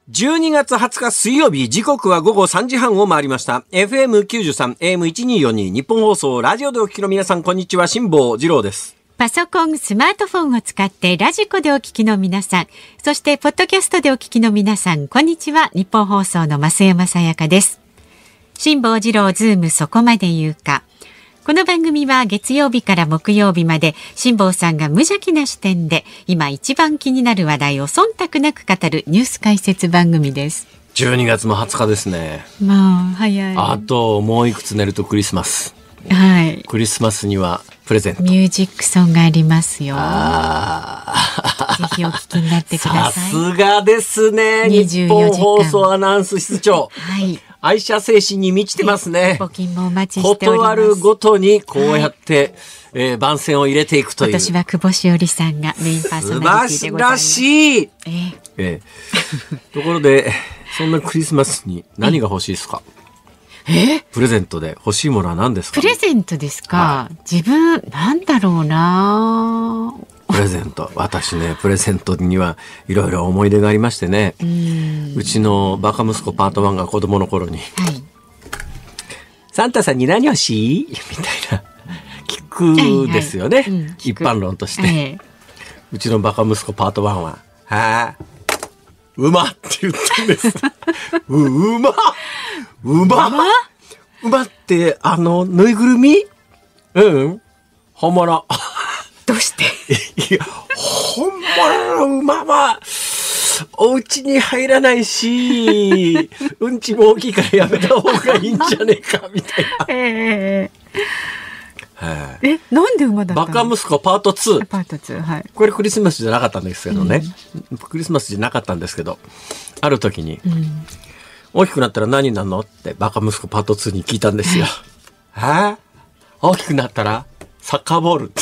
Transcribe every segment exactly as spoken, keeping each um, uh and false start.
じゅうにがつはつか水曜日、時刻はごごさんじはんを回りました。エフエムきゅうじゅうさん、エーエムせんにひゃくよんじゅうに 日本放送、ラジオでお聞きの皆さん、こんにちは、辛坊治郎です。 パソコン、スマートフォンを使ってラジコでお聞きの皆さん、そしてポッドキャストでお聞きの皆さん、こんにちは。日本放送の増山さやかです。辛坊治郎ズームそこまで言うか。この番組は月曜日から木曜日まで辛坊さんが無邪気な視点で今一番気になる話題を忖度なく語るニュース解説番組です。 じゅうにがつもはつかですね。 まあ早い。 あともういくつ寝るとクリスマス。 はい。 クリスマスにはプレゼント。 ミュージックソンがありますよ。 あぜひお聞きになってください。 さすがですね。日本放送アナウンス室長。 はい。 愛社精神に満ちてますね。 募金もお待ちしております。 断るごとにこうやって、はいえー、番宣を入れていくという。 今年は久保しおりさんがメインパーソナリティでございます。 素晴らしい。 えーえー、ところでそんなクリスマスに何が欲しいですか？ えプレゼントで欲しいものは何ですか？ プレゼントですか、はい、自分なんだろうな。 プレゼント、私ねプレゼントにはいろいろ思い出がありましてね。う, うちのバカ息子パートワンが子供の頃に、はい、サンタさんに何欲しいみたいな聞くですよね、はいはいうん、一般論として、はい、うちのバカ息子パートワンははあ馬って言ったんですう馬馬馬ってあのぬいぐるみうん本物どうしていや本物の馬はお家に入らないしうんちも大きいからやめた方がいいんじゃねえかみたいな、えー、えなんで馬だったの？ バカ息子パートツーパートツー、はい、 これクリスマスじゃなかったんですけどね、うん、クリスマスじゃなかったんですけどある時に、うん、大きくなったら何になるのってバカ息子パートツーに聞いたんですよはあ大きくなったらサッカーボールって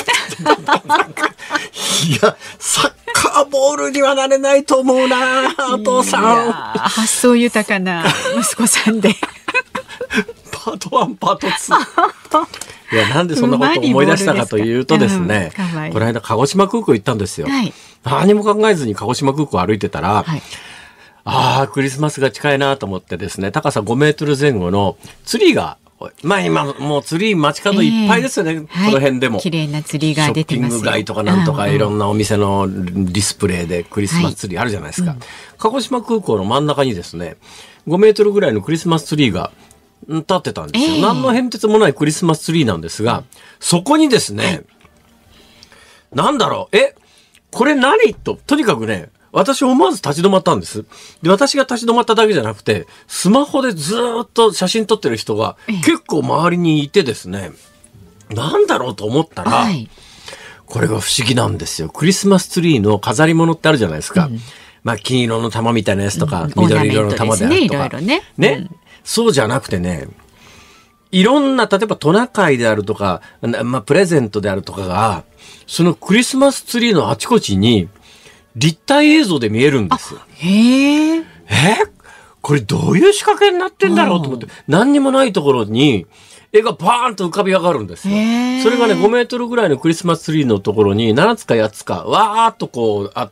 いやサッカーボールにはなれないと思うなお父さん。 発想豊かな息子さんでパートワンパートツーいやなんでそんなことを思い出したかというとですね、うん、この間鹿児島空港行ったんですよ、はい、何も考えずに鹿児島空港歩いてたら、はい、ああクリスマスが近いなと思ってですね高さごメートルぜん後のツリーがまあ今もうツリー街角いっぱいですよね、えー、この辺でも、 はい、綺麗なツリーが出てますよ。 ショッピング街とかなんとかいろんなお店のディスプレイでクリスマスツリーあるじゃないですか、はいうん、鹿児島空港の真ん中にですねごメートルぐらいのクリスマスツリーが立ってたんですよ、えー、何の変哲もないクリスマスツリーなんですがそこにですね、はい、なんだろうえこれ何ととにかくね私思わず立ち止まったんです。で、私が立ち止まっただけじゃなくて、スマホでずっと写真撮ってる人が結構周りにいてですね、なんだろうと思ったら、はい、これが不思議なんですよ。クリスマスツリーの飾り物ってあるじゃないですか。うん、まあ、金色の玉みたいなやつとか、うん、緑色の玉であるとか。ね、いろいろね。ね、うん。そうじゃなくてね、いろんな、例えばトナカイであるとか、まあ、プレゼントであるとかが、そのクリスマスツリーのあちこちに、立体映像で見えるんですよ。 へえ。えこれどういう仕掛けになってんだろうと思って、何にもないところに絵がバーンと浮かび上がるんですよ。それがね、ごメートルぐらいのクリスマスツリーのところにななつかやっつか、わーっとこうあって、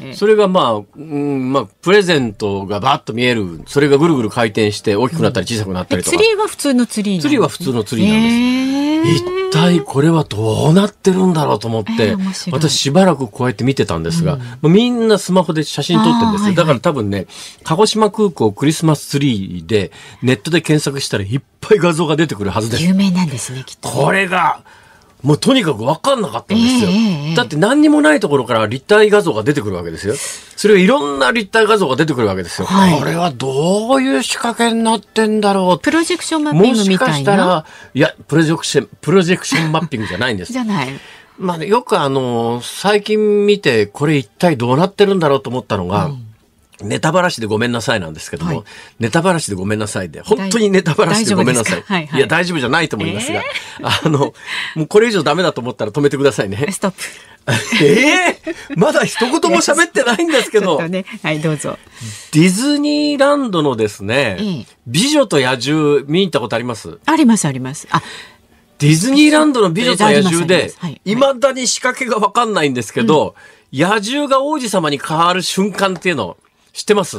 それがまあ、うん、まあ、プレゼントがバーッと見える。それがぐるぐる回転して大きくなったり小さくなったりとか。 ツリーは普通のツリーなんです。 ツリーは普通のツリーなんです。一体これはどうなってるんだろうと思って、えー、私しばらくこうやって見てたんですが、うん、みんなスマホで写真撮ってるんですよ、はいはい、だから多分ね鹿児島空港クリスマスツリーでネットで検索したらいっぱい画像が出てくるはずです。 有名なんですねきっと。 これがもうとにかく分かんなかったんですよ、 えーえー、 だって何にもないところから立体画像が出てくるわけですよ。それがいろんな立体画像が出てくるわけですよ、はい、これはどういう仕掛けになってんだろう。 プロジェクションマッピングみたいな。もしかしたらいやプロジェクションプロジェクションマッピングじゃないんですじゃない、 まあね、よくあの最近見てこれ一体どうなってるんだろうと思ったのが、うんネタばらしでごめんなさいなんですけども、はい、ネタばらしでごめんなさいで本当にネタばらしでごめんなさい、はいはい、いや大丈夫じゃないと思いますが、えー、あのもうこれ以上ダメだと思ったら止めてくださいね。 ストップえー、まだ一言も喋ってないんですけどちょっとね、はいどうぞ。 ディズニーランドのですね、えー、美女と野獣見に行ったことあります？ ありますあります。あディズニーランドの美女と野獣でいまだに仕掛けが分かんないんですけど、うん、野獣が王子様に変わる瞬間っていうの知ってます？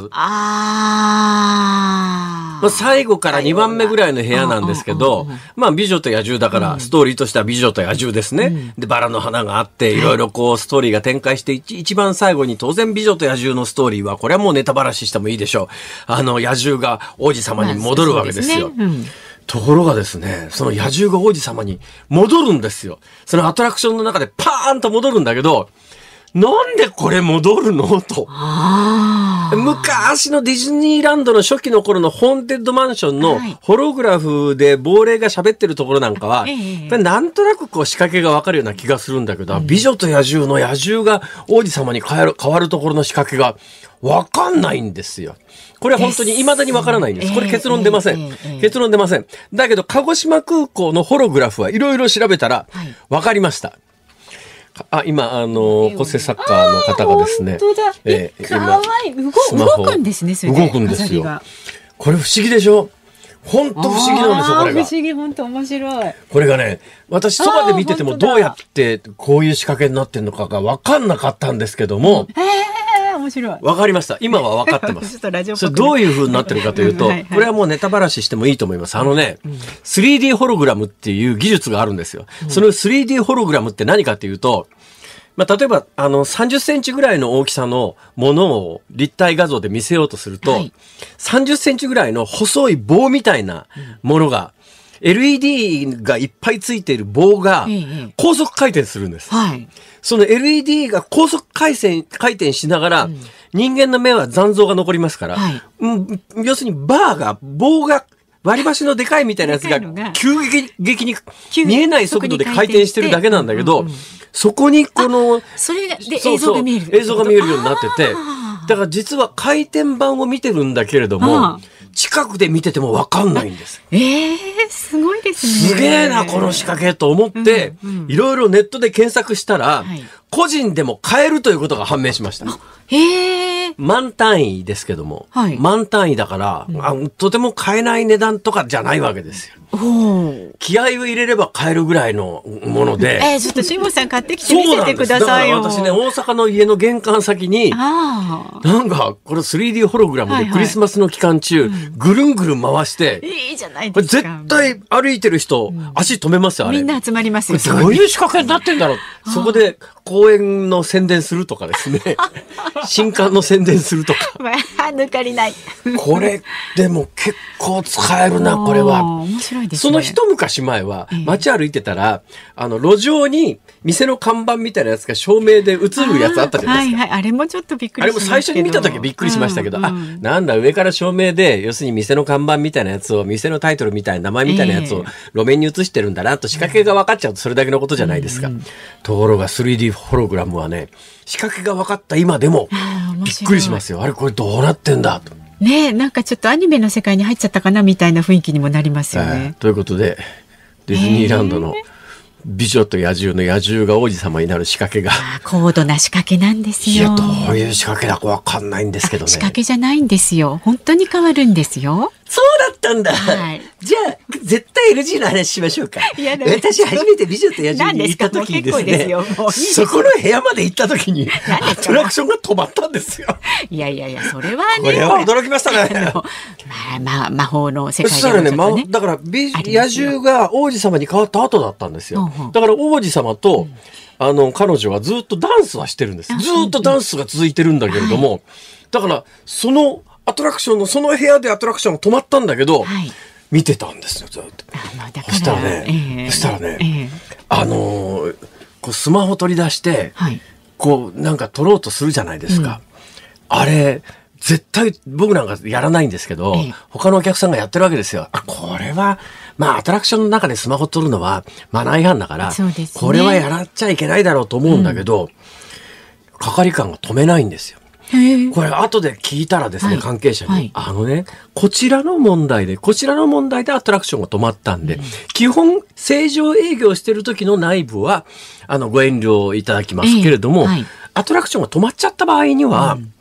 あまあ、最後からにばんめぐらいの部屋なんですけど、まあ美女と野獣だから、ストーリーとしては美女と野獣ですね。うん、で、バラの花があって、いろいろこうストーリーが展開して、一、一番最後に当然美女と野獣のストーリーは、これはもうネタばらししてもいいでしょう。あの、野獣が王子様に戻るわけですよ。まあそうですね。うん、ところがですね、その野獣が王子様に戻るんですよ。そのアトラクションの中でパーンと戻るんだけど、なんでこれ戻るのと。昔のディズニーランドの初期の頃のホーンテッドマンションのホログラフで亡霊が喋ってるところなんかは、はい、なんとなくこう仕掛けがわかるような気がするんだけど、うん、美女と野獣の野獣が王子様に変わる、変わるところの仕掛けがわかんないんですよ。これは本当に未だにわからないんです。これ結論出ません。結論出ません。だけど、鹿児島空港のホログラフはいろいろ調べたらわかりました。あ、今、あの、骨折作家の方がですね。 本当だ。えー、かわいい。動くんですね、それで。 動くんですよ。これ不思議でしょ？本当不思議なんですよ、これが。 不思議、本当面白い。 これがね、私、そばで見ててもどうやってこういう仕掛けになってるのかが分かんなかったんですけども。 へー、面白い。 分かりました。今は分かってます。 ちょっとラジオっぽくそれどういう風になってるかというと、はいはい、これはもうネタばらししてもいいと思います。あのね、うん、スリーディー ホログラムっていう技術があるんですよ。うん、その スリーディー ホログラムって何かというと、まあ、例えば、あの、さんじゅっセンチぐらいの大きさのものを立体画像で見せようとすると、はい、さんじゅっセンチぐらいの細い棒みたいなものが、うん、エルイーディー がいっぱいついている棒が高速回転するんです。はい、その エルイーディー が高速回転、回転しながら、うん、人間の目は残像が残りますから、はい、うん、要するにバーが、棒が、割り箸のでかいみたいなやつが急激に見えない速度で回転してるだけなんだけど、そこにこの、 それで映像が見える。 映像が見えるようになってて、だから実は回転板を見てるんだけれども、近くで見てても分かんないんです。 ええー、すごいですね。 すげえな、この仕掛けと思って、いろいろネットで検索したら、はい、個人でも買えるということが判明しました。 へえ。 万単位ですけども、はい、万単位だから、うん、あ、とても買えない値段とかじゃないわけですよ。気合を入れれば買えるぐらいのもので。 えー、ちょっと辛坊さん買ってきて見せてくださいよ。 だから私ね、大阪の家の玄関先に、なんか、これ スリーディー ホログラムでクリスマスの期間中、はいはい、ぐるんぐるん回して、 うん、いいじゃないですか。 絶対歩いてる人、うん、足止めますよ、あれ。 みんな集まりますよ。 どういう仕掛けになってんだろう。そこで公園の宣伝するとかですね。新刊の宣伝するとか。 まあ、抜かりない。 これ、でも結構使えるな、これは。 面白いですね。 その一昔前は、街歩いてたら、えー、あの、路上に店の看板みたいなやつが照明で映るやつあったじゃないですか。 はいはい。あれもちょっとびっくりしましたけど。 あれも最初に見た時はびっくりしましたけど、うんうん、あ、なんだ、上から照明で、要するに店の看板みたいなやつを、店のタイトルみたいな名前みたいなやつを路面に映してるんだなと仕掛けが分かっちゃうとそれだけのことじゃないですか。うんうん、ところが スリーディー ホログラムはね、仕掛けが分かった今でもびっくりしますよ。あれこれどうなってんだと。 ねえ、なんかちょっとアニメの世界に入っちゃったかなみたいな雰囲気にもなりますよね。 えー、ということで、ディズニーランドの美女と野獣の野獣が王子様になる仕掛けが、 高度な仕掛けなんですよ。 いや、どういう仕掛けだかわかんないんですけどね。 仕掛けじゃないんですよ。本当に変わるんですよ。 そうだったんだ。はい、じゃあ絶対 エヌジー の話しましょうか。いや私初めて美女と野獣に行った時にですね、そこの部屋まで行った時にアトラクションが止まったんですよ。 いやいやいや、それはね。 これは驚きましたね。 まあまあ魔法の世界ではちょっとね。そしたらね、だから美野獣が王子様に変わった後だったんですよ。だから王子様と、うん、あの彼女はずっとダンスはしてるんです。ずっとダンスが続いてるんだけれども、はい、だからそのアトラクションのその部屋でアトラクションが止まったんだけど、はい、見てたんですよずっと。そしたらね、えー、そしたらね、えー、あのー、こうスマホ取り出して、はい、こうなんか撮ろうとするじゃないですか。うん、あれ絶対僕なんかやらないんですけど、えー、他のお客さんがやってるわけですよ。あ、これはまあアトラクションの中でスマホ撮るのはマナー違反だから、ね、これはやらっちゃいけないだろうと思うんだけど、うん、係官が止めないんですよ。これ後で聞いたらですね、はい、関係者に、はい、あのね、こちらの問題でこちらの問題でアトラクションが止まったんで、うん、基本正常営業してる時の内部はあのご遠慮いただきますけれども、えーはい、アトラクションが止まっちゃった場合には、うん、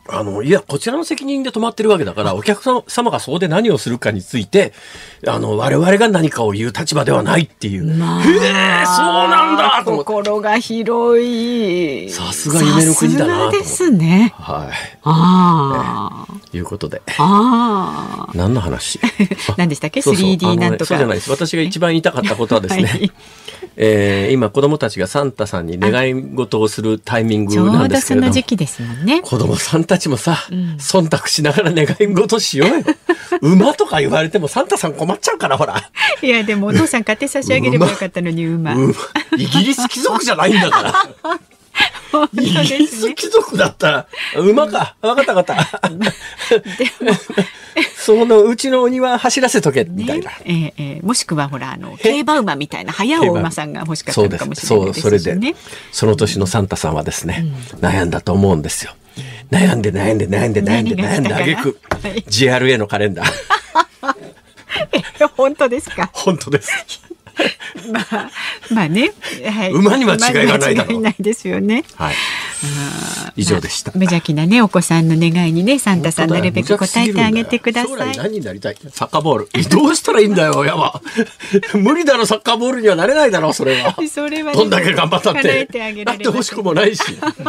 あの、いや、こちらの責任で止まってるわけだから、お客様がそこで何をするかについて、あの、我々が何かを言う立場ではないっていう。 まあ、 へえ、そうなんだと思って。 心が広い。 さすが夢の国だなと思って。 さすがですね。 はい。 ああ。 ということで。 ああ。 何の話何でしたっけ？ そうそうスリーディー なんとか。 そうじゃないです。私が一番言いたかったことはですね、はいえー、今子供たちがサンタさんに願い事をするタイミングなんですけれども、ちょうどその時期ですもんね。 子供さんたちもさ、うん、忖度しながら願い事しようよ。馬とか言われてもサンタさん困っちゃうから、ほら。 いやでもお父さん買って差し上げればよかったのに馬。馬イギリス貴族じゃないんだから。イギリス貴族だったら馬か、分かった分かった。でもそのうちのお庭走らせとけみたいな、 ねえーえー、もしくはほらあの競馬馬みたいな速いお馬さんが欲しかったのかもしれないですしね。 そうです。それでその年のサンタさんはですね、うん、悩んだと思うんですよ。悩んで悩んで悩んで悩んで悩んであげく ジェーアールエー のカレンダー。 本当ですか？ 本当です。 まあ、まあね、はい、 馬には違いがないだろう。 間違いないですよね。 はい。以上でした。 無邪気なねお子さんの願いにねサンタさんなるべく答えてあげてください。 将来何になりたい？サッカーボール。どうしたらいいんだよ山。無理だろ、サッカーボールにはなれないだろそれは。 それは、ね、 どんだけ頑張ったって。 叶えてあげられなってほしくもないし。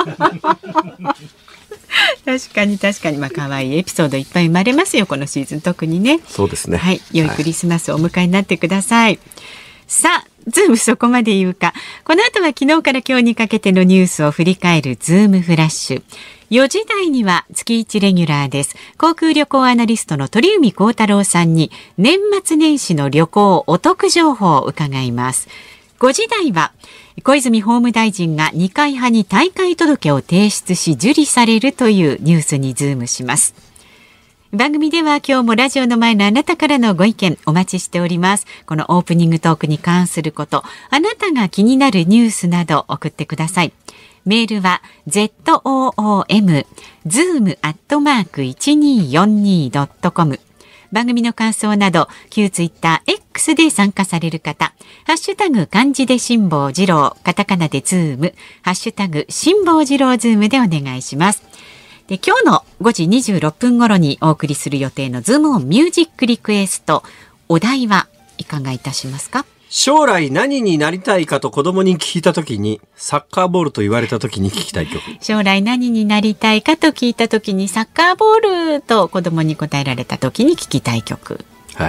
確かに確かに、まあ可愛いエピソードいっぱい生まれますよこのシーズン特にね。 そうですね。 はい、良いクリスマスをお迎えになってください。はい、さあズームそこまで言うか。この後は昨日から今日にかけてのニュースを振り返るズームフラッシュ。よじ台には月いちレギュラーです。航空旅行アナリストの鳥海高太郎さんに年末年始の旅行お得情報を伺います。ごじ台は小泉法務大臣が二階派に退会届を提出し受理されるというニュースにズームします。番組では今日もラジオの前のあなたからのご意見お待ちしております。このオープニングトークに関すること、あなたが気になるニュースなど送ってください。メールは ズーム ズーム アットマーク いちにーよんにー ドットコム。番組の感想など旧ツイッター X で参加される方、ハッシュタグ漢字で辛坊治郎、カタカナでズーム、ハッシュタグ辛坊治郎ズームでお願いします。で今日のごじにじゅうろっぷん頃にお送りする予定のズームオンミュージックリクエスト、お題はいかがいたしますか？ 将来何になりたいかと子供に聞いたときに、サッカーボールと言われたときに聞きたい曲。 将来何になりたいかと聞いたときにサッカーボールと子供に答えられたときに聞きたい曲。 はい。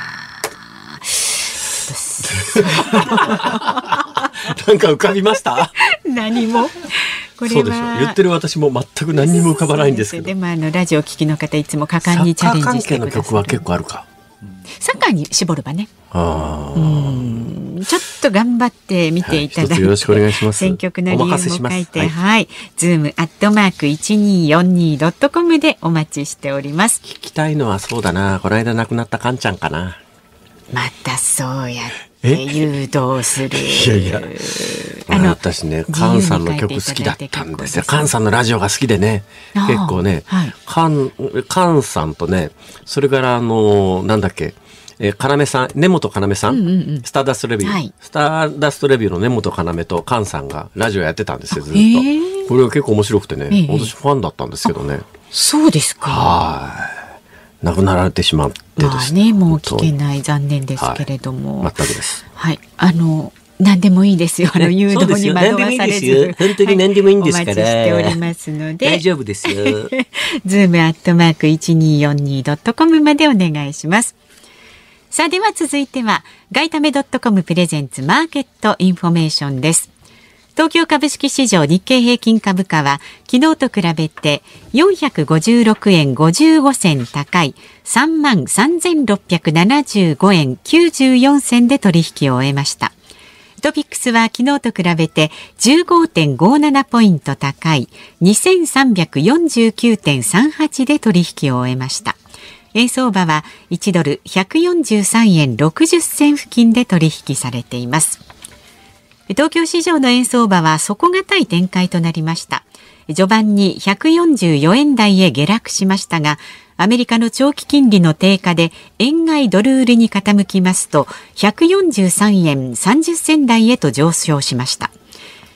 なんか浮かびました？ 何も。これはそうでしょ。言ってる私も全く何にも浮かばないんですけど。 でもあのラジオ聞きの方いつも果敢にチャレンジしてください。 サッカー関係の曲は結構あるか。 サッカーに絞ればね。 あうんちょっと頑張って見ていただいて、はい、 よろしくお願いします。 選曲の理由も書いて、はい、はい、ズームアットマーク いちにーよんにー ドットコム でお待ちしております。 聞きたいのはそうだな、この間亡くなったカンちゃんかな。 またそうやって誘導する。 いやいや、あの私ねカンさんの曲好きだったんですよ。カンさんのラジオが好きでね、結構ね、はい、カンカンさんとね、それからあのなんだっけ、えー、要さん、根本要さん、うんうんうん、スターダストレビュー、はい、スターダストレビューの根本要とカンさんがラジオやってたんですよ、ずっと。これは結構面白くてね、私ファンだったんですけどね。 そうですか。 はい。亡くなられてしまってですね。 まあね、もう聞けない、残念ですけれども。 はい、全くです。 はい、あの何でもいいですよ。あの誘導に惑わされず、 本当に何でもいいんですから。 お待ちしておりますので。 大丈夫ですよ。 ズームアットマーク いちにーよんにー ドットコム までお願いします。さあでは続いてはガイタメ .com プレゼンツマーケットインフォメーションです。東京株式市場日経平均株価は昨日と比べてよんひゃくごじゅうろくえんごじゅうごせん高い さんまんさんぜんろっぴゃくななじゅうごえんきゅうじゅうよんせんで取引を終えました。トピックスは昨日と比べて じゅうごてんごなな ポイント高い にせんさんびゃくよんじゅうきゅうてんさんはち で取引を終えました。円相場はいちドルひゃくよんじゅうさんえんろくじゅっせん付近で取引されています。東京市場の円相場は底堅い展開となりました。序盤にひゃくよんじゅうよえん台へ下落しましたが、アメリカの長期金利の低下で円買いドル売りに傾きますとひゃくよんじゅうさんえんさんじゅっせん台へと上昇しました。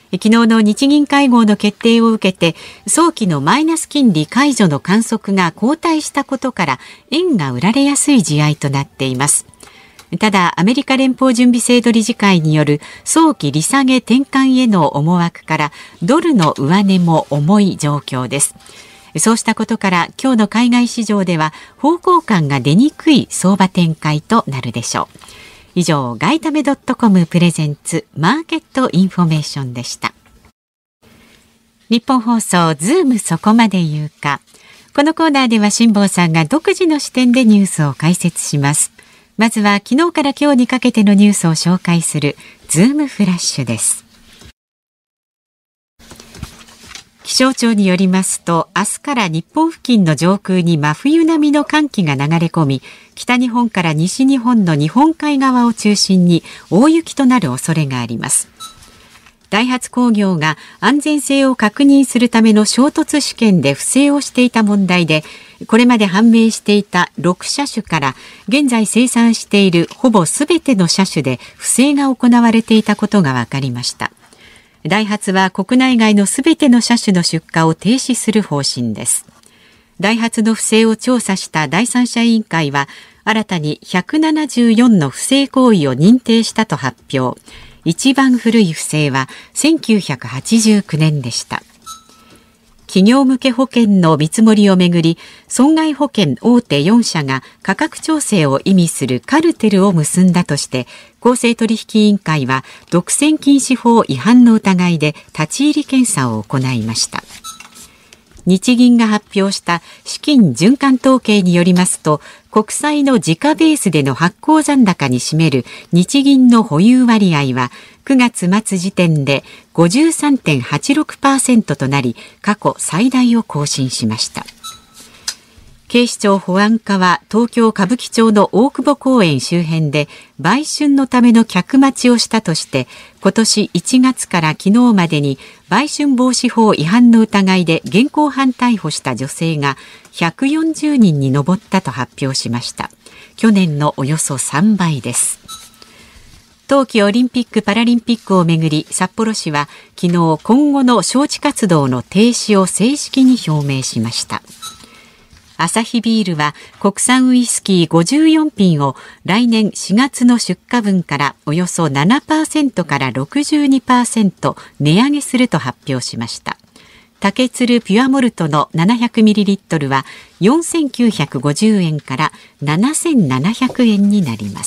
昨日の日銀会合の決定を受けて早期のマイナス金利解除の観測が後退したことから円が売られやすい試合となっています。ただアメリカ連邦準備制度理事会による早期利下げ転換への思惑からドルの上値も重い状況です。そうしたことから今日の海外市場では方向感が出にくい相場展開となるでしょう。以上、ガイタメ .com プレゼンツマーケットインフォメーションでした。日本放送ズームそこまで言うか。このコーナーでは辛坊さんが独自の視点でニュースを解説します。まずは昨日から今日にかけてのニュースを紹介するズームフラッシュです。気象庁によりますと、明日から日本付近の上空に真冬並みの寒気が流れ込み、北日本から西日本の日本海側を中心に大雪となる恐れがあります。ダイハツ工業が安全性を確認するための衝突試験で不正をしていた問題で、これまで判明していたろく車種から現在生産しているほぼすべての車種で不正が行われていたことが分かりました。ダイハツは国内外のすべての車種の出荷を停止する方針です。ダイハツの不正を調査した第三者委員会は新たにひゃくななじゅうよんの不正行為を認定したと発表。一番古い不正はせんきゅうひゃくはちじゅうきゅうねんでした。企業向け保険の見積もりをめぐり、損害保険大手よん社が価格調整を意味するカルテルを結んだとして、公正取引委員会は独占禁止法違反の疑いで立ち入り検査を行いました。日銀が発表した資金循環統計によりますと、国債の時価ベースでの発行残高に占める日銀の保有割合はくがつ末時点で ごじゅうさんてんはちろくパーセント となり、過去最大を更新しました。警視庁保安課は東京歌舞伎町の大久保公園周辺で売春のための客待ちをしたとして、今年いちがつから昨日までに売春防止法違反の疑いで現行犯逮捕した女性がひゃくよんじゅうにんに上ったと発表しました。去年のおよそさんばいです。冬季オリンピック・パラリンピックをめぐり、札幌市は昨日今後の招致活動の停止を正式に表明しました。アサヒビールは国産ウイスキーごじゅうよんぴんを来年しがつの出荷分からおよそ ななパーセント から ろくじゅうにパーセント 値上げすると発表しました。竹鶴ピュアモルトの ななひゃくミリリットル はよんせんきゅうひゃくごじゅうえんからななせんななひゃくえんになります。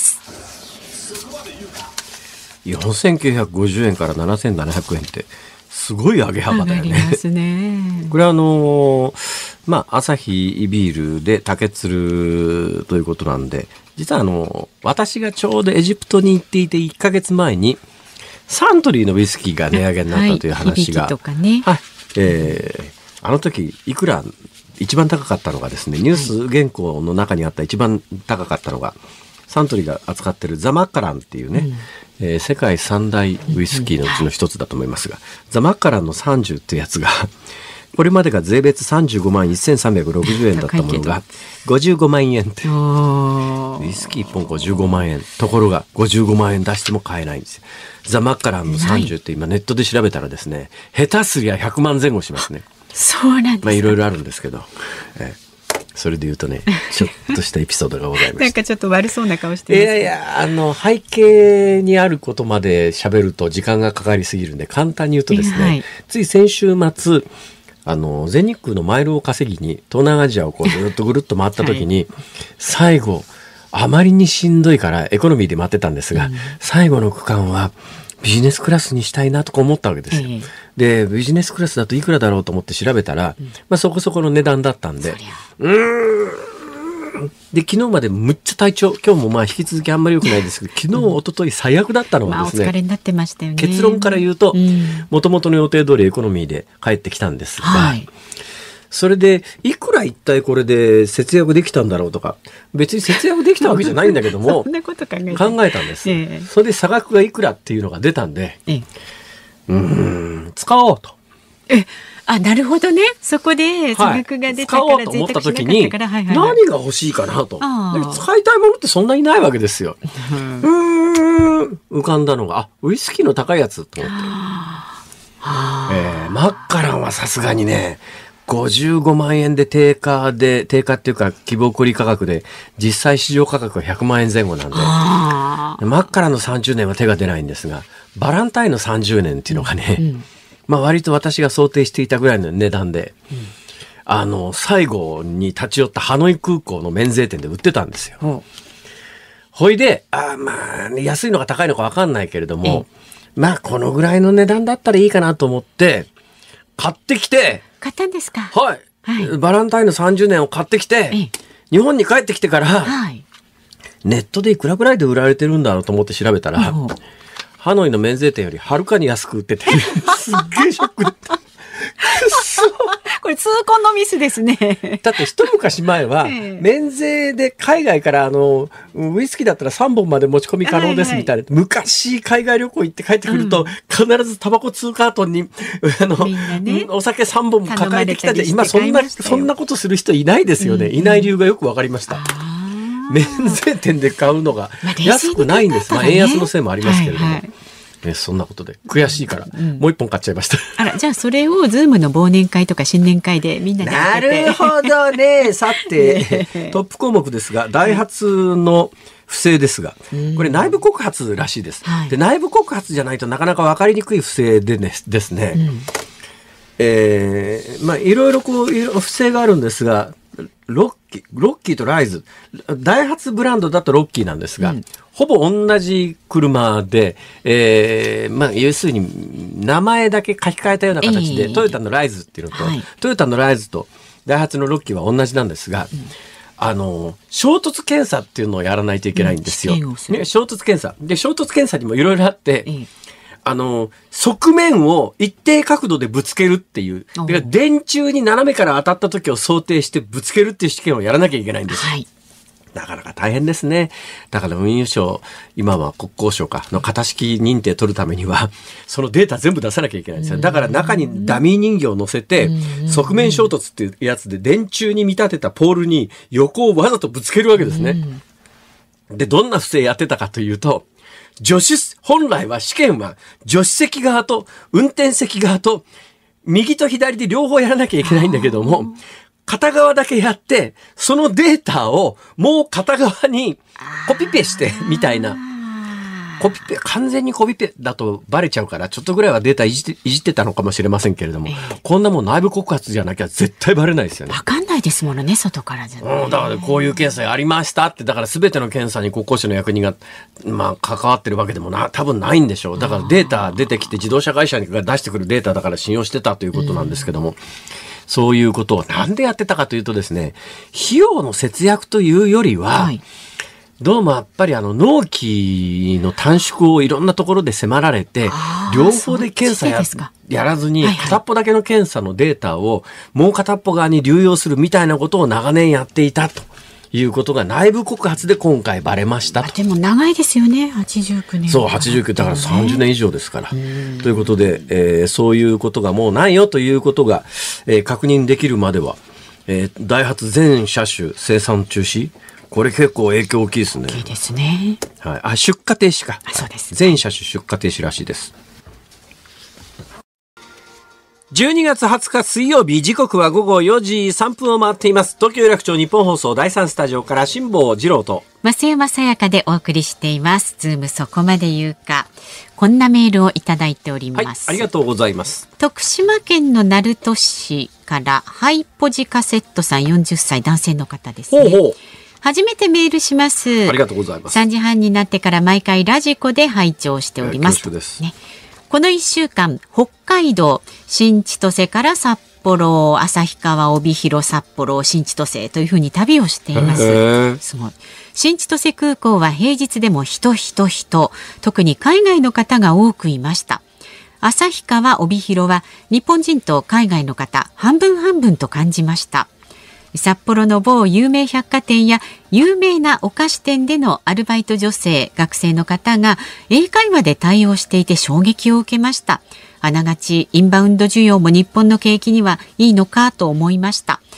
よんせんきゅうひゃくごじゅうえんからななせんななひゃくえんってすごい上げ幅だよね。 上がりますね。 これはあのー、まあアサヒビールで竹鶴ということなんで、実はあの私がちょうどエジプトに行っていていっかげつまえにサントリーのウイスキーが値上げになったという話が、 はい、響きとかね、 はい、えー、あの時いくら一番高かったのがですね、ニュース原稿の中にあった一番高かったのが、サントリーが扱ってるザマッカランっていうね、うんえー、世界三大ウイスキーのうちの一つだと思いますが、うんはい、ザマッカランのさんじゅうってやつがこれまでが税別さんじゅうごまんせんさんびゃくろくじゅうえんだったものがごじゅうごまんえんって、ウイスキーいっぽんごじゅうごまんえん、ところがごじゅうごまんえん出しても買えないんですよ。ザマッカランのさんじゅうって今ネットで調べたらですね、下手すりゃひゃくまんぜん後しますね。 そうなんです、 まあいろいろあるんですけど、えーそれで言うとね、ちょっとしたエピソードがございました。 なんかちょっと悪そうな顔してます、ね。 いやいや、あの背景にあることまで喋ると時間がかかりすぎるんで、簡単に言うとですね、はい、つい先週末あの全日空のマイルを稼ぎに東南アジアをこうずっとぐるっと回った時に、はい、最後あまりにしんどいからエコノミーで回ってたんですが、うん、最後の区間はビジネスクラスにしたいなとか思ったわけですよ、えー、でビジネスクラスだといくらだろうと思って調べたら、うんまあ、そこそこの値段だったんで、うーんで昨日までむっちゃ体調、今日もまあ引き続きあんまり良くないですけど、昨日一昨日最悪だったのはですね、 まあ、お疲れになってましたよね。 結論から言うともともとの予定通りエコノミーで帰ってきたんですが、はいそれでいくら一体これで節約できたんだろうとか、別に節約できたわけじゃないんだけどもそんなこと考え考えたんです、ええ、それで差額がいくらっていうのが出たんで、ええ、うーん使おうとえあなるほどね、そこで差額が出たから、 はい、使おうと思った時に何が欲しいかなと、使いたいものってそんなにないわけですよ、うん、うーん浮かんだのがあウイスキーの高いやつと思って、 えー、マッカランはさすがにね、ごじゅうごまんえんで定価で、定価っていうか希望小売価格で、実際市場価格はひゃくまんえんぜん後なんで、マッカランのさんじゅうねんは手が出ないんですが、バランタインのさんじゅうねんっていうのがね、うんうん、まあ割と私が想定していたぐらいの値段で、うん、あの、最後に立ち寄ったハノイ空港の免税店で売ってたんですよ。うん、ほいで、あまあ、安いのか高いのか分かんないけれども、うん、まあこのぐらいの値段だったらいいかなと思って、買ってきて、 買ったんですか？ はい。はい、バランタインのさんじゅうねんを買ってきて、日本に帰ってきてから、はい、ネットでいくらぐらいで売られてるんだろうと思って調べたら、うん、ハノイの免税店よりはるかに安く売ってて、すっげえショックだった。 これ痛恨のミスですね。 だって一昔前は免税で海外からあのウイスキーだったらさんぼんまで持ち込み可能ですみたいな、はいはい、昔海外旅行行って帰ってくると、うん、必ずタバコにカートンにあの、ね、お酒さんぼんも抱えてきたんで、今そんなそんなことする人いないですよね、うん、いない理由がよく分かりました。免税店で買うのが安くないんです、まあ、円安のせいもありますけれども、はいはいね、そんなことで悔しいから、うん、もう一本買っちゃいました。 あら、じゃあそれをズームの忘年会とか新年会でみんなでなるほどね。さてトップ項目ですが、ダイハツの不正ですが、これ内部告発らしいです、はい、で内部告発じゃないとなかなか分かりにくい不正で、ね、ですね、うん、えー、まあいろいろこう不正があるんですが、ロッキー、ロッキーとライズ、ダイハツブランドだとロッキーなんですが、うん、ほぼ同じ車で、えー、まあ要するに名前だけ書き換えたような形で、えー、トヨタのライズっていうのと、はい、トヨタのライズとダイハツのロッキーは同じなんですが、うん、あの衝突検査っていうのをやらないといけないんですよ。うん、ね、衝突検査で衝突検査にもいろいろあって。えーあの側面を一定角度でぶつけるっていう、電柱に斜めから当たった時を想定してぶつけるっていう試験をやらなきゃいけないんです、はい、なかなか大変ですね。だから運輸省、今は国交省かの型式認定取るためにはそのデータ全部出さなきゃいけないんですよ。だから中にダミー人形を乗せて側面衝突っていうやつで電柱に見立てたポールに横をわざとぶつけるわけですね。でどんな不正やってたかというと、助手、本来は試験は助手席側と運転席側と右と左で両方やらなきゃいけないんだけども、片側だけやってそのデータをもう片側にコピペしてみたいな、コピペ、完全にコピペだとバレちゃうからちょっとぐらいはデータいじって、いじってたのかもしれませんけれども、えー、こんなもん内部告発じゃなきゃ絶対バレないですよね。 わかんないですものね、外からじゃね。 うん、だからこういう検査ありましたって、だから全ての検査に国交省の役人が、まあ、関わってるわけでもな多分ないんでしょう。だからデータ出てきて自動車会社が出してくるデータだから信用してたということなんですけども、うん、そういうことをなんでやってたかというとですね、費用の節約というよりは、はい、どうもやっぱりあの納期の短縮をいろんなところで迫られて、両方で検査 や, やらずに片っぽだけの検査のデータをもう片っぽ側に流用するみたいなことを長年やっていたということが内部告発で今回バレましたと。 でも長いですよね、はちじゅうきゅうねん。 そう、はちじゅうきゅうだからさんじゅうねん以上ですから。ということで、えー、そういうことがもうないよということが、えー、確認できるまでは、えー、ダイハツ全車種生産中止、これ結構影響大きいですね。 大きいですね。 はい、あ、出荷停止か。 あ、そうです。 全車種出荷停止らしいです。じゅうにがつはつか水曜日、時刻はごごよじさんぷんを回っています。東京有楽町日本放送だいさんスタジオから辛坊治郎と増山さやかでお送りしています。ズームそこまで言うか。こんなメールをいただいております。はい、 ありがとうございます。 徳島県の鳴門市からハイポジカセットさん、よんじゅっさい男性の方ですね。ほうほう、初めてメールします。 ありがとうございます。 さんじはんになってから毎回ラジコで拝聴しております。 恐縮です、 ね、このいっしゅうかん、北海道新千歳から札幌、旭川、帯広、札幌、新千歳というふうに旅をしています。すごい。新千歳空港は平日でも人人人、特に海外の方が多くいました。旭川、帯広は日本人と海外の方半分半分と感じました。札幌の某有名百貨店や有名なお菓子店でのアルバイト女性、学生の方が英会話で対応していて衝撃を受けました。あながちインバウンド需要も日本の景気にはいいのかと思いました。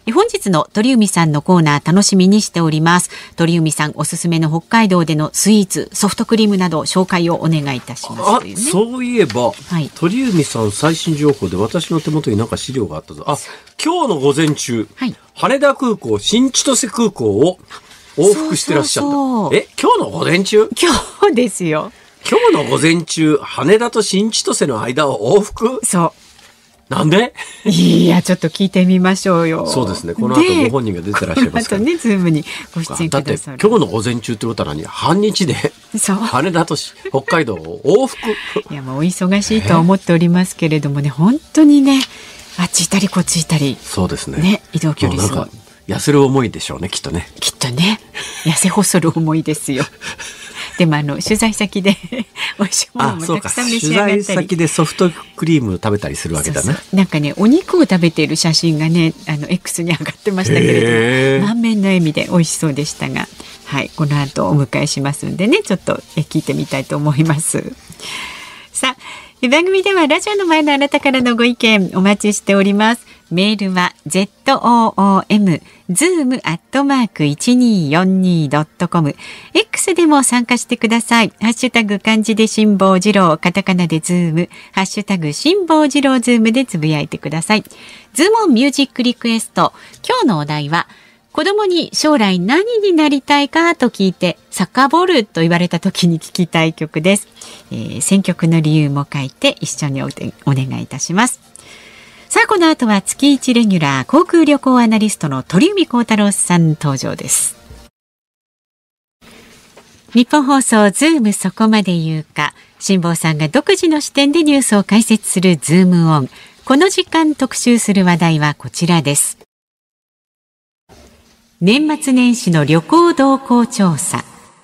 本日の鳥海さんのコーナー楽しみにしております。鳥海さんおすすめの北海道でのスイーツ、ソフトクリームなど紹介をお願いいたしますあ、 というね。 そういえば、 はい、 鳥海さん最新情報で私の手元になんか資料があったぞ。あ、今日の午前中、はい、羽田空港、新千歳空港を往復してらっしゃった。そうそうそう。え、今日の午前中？ 今日ですよ。 今日の午前中、羽田と新千歳の間を往復？ そう。 なんで？ いや、ちょっと聞いてみましょうよ。 そうですね。この後ご本人が出てらっしゃいますから。 この後ね、ズームにご出演くださる。 だって今日の午前中ってことは何？半日で羽田と北海道を往復。 いや、もうお忙しいとは思っておりますけれどもね、本当にね、あっち行ったりこっち行ったり。 そうですね。 ね、移動距離すごい。 痩せる思いでしょうね、きっとね。 きっとね、痩せ細る思いですよ。でもあの取材先で美味しいものもたくさん召し上がったり、 取材先でソフトクリーム食べたりするわけだな。 そうそう、なんかね、お肉を食べている写真がね、あの X に上がってましたけれども、満面の笑みで美味しそうでしたが、はい、この後お迎えしますんでね、ちょっとえ聞いてみたいと思います。さあ、番組ではラジオの前のあなたからのご意見お待ちしております。メールは ズーム ズーム アットマーク いちにーよんにー ドットコム X でも参加してください。ハッシュタグ漢字で辛坊治郎、カタカナでズーム、ハッシュタグ辛坊治郎ズームでつぶやいてください。ズームオンミュージックリクエスト、今日のお題は子供に将来何になりたいかと聞いてサッカーボールと言われた時に聞きたい曲です。えー、選曲の理由も書いて一緒に お, お願いいたします。さあ、この後は月いちレギュラー航空旅行アナリストの鳥海高太郎さん登場です。日本放送ズームそこまで言うか、辛坊さんが独自の視点でニュースを解説するズームオン。この時間特集する話題はこちらです。年末年始の旅行動向調査。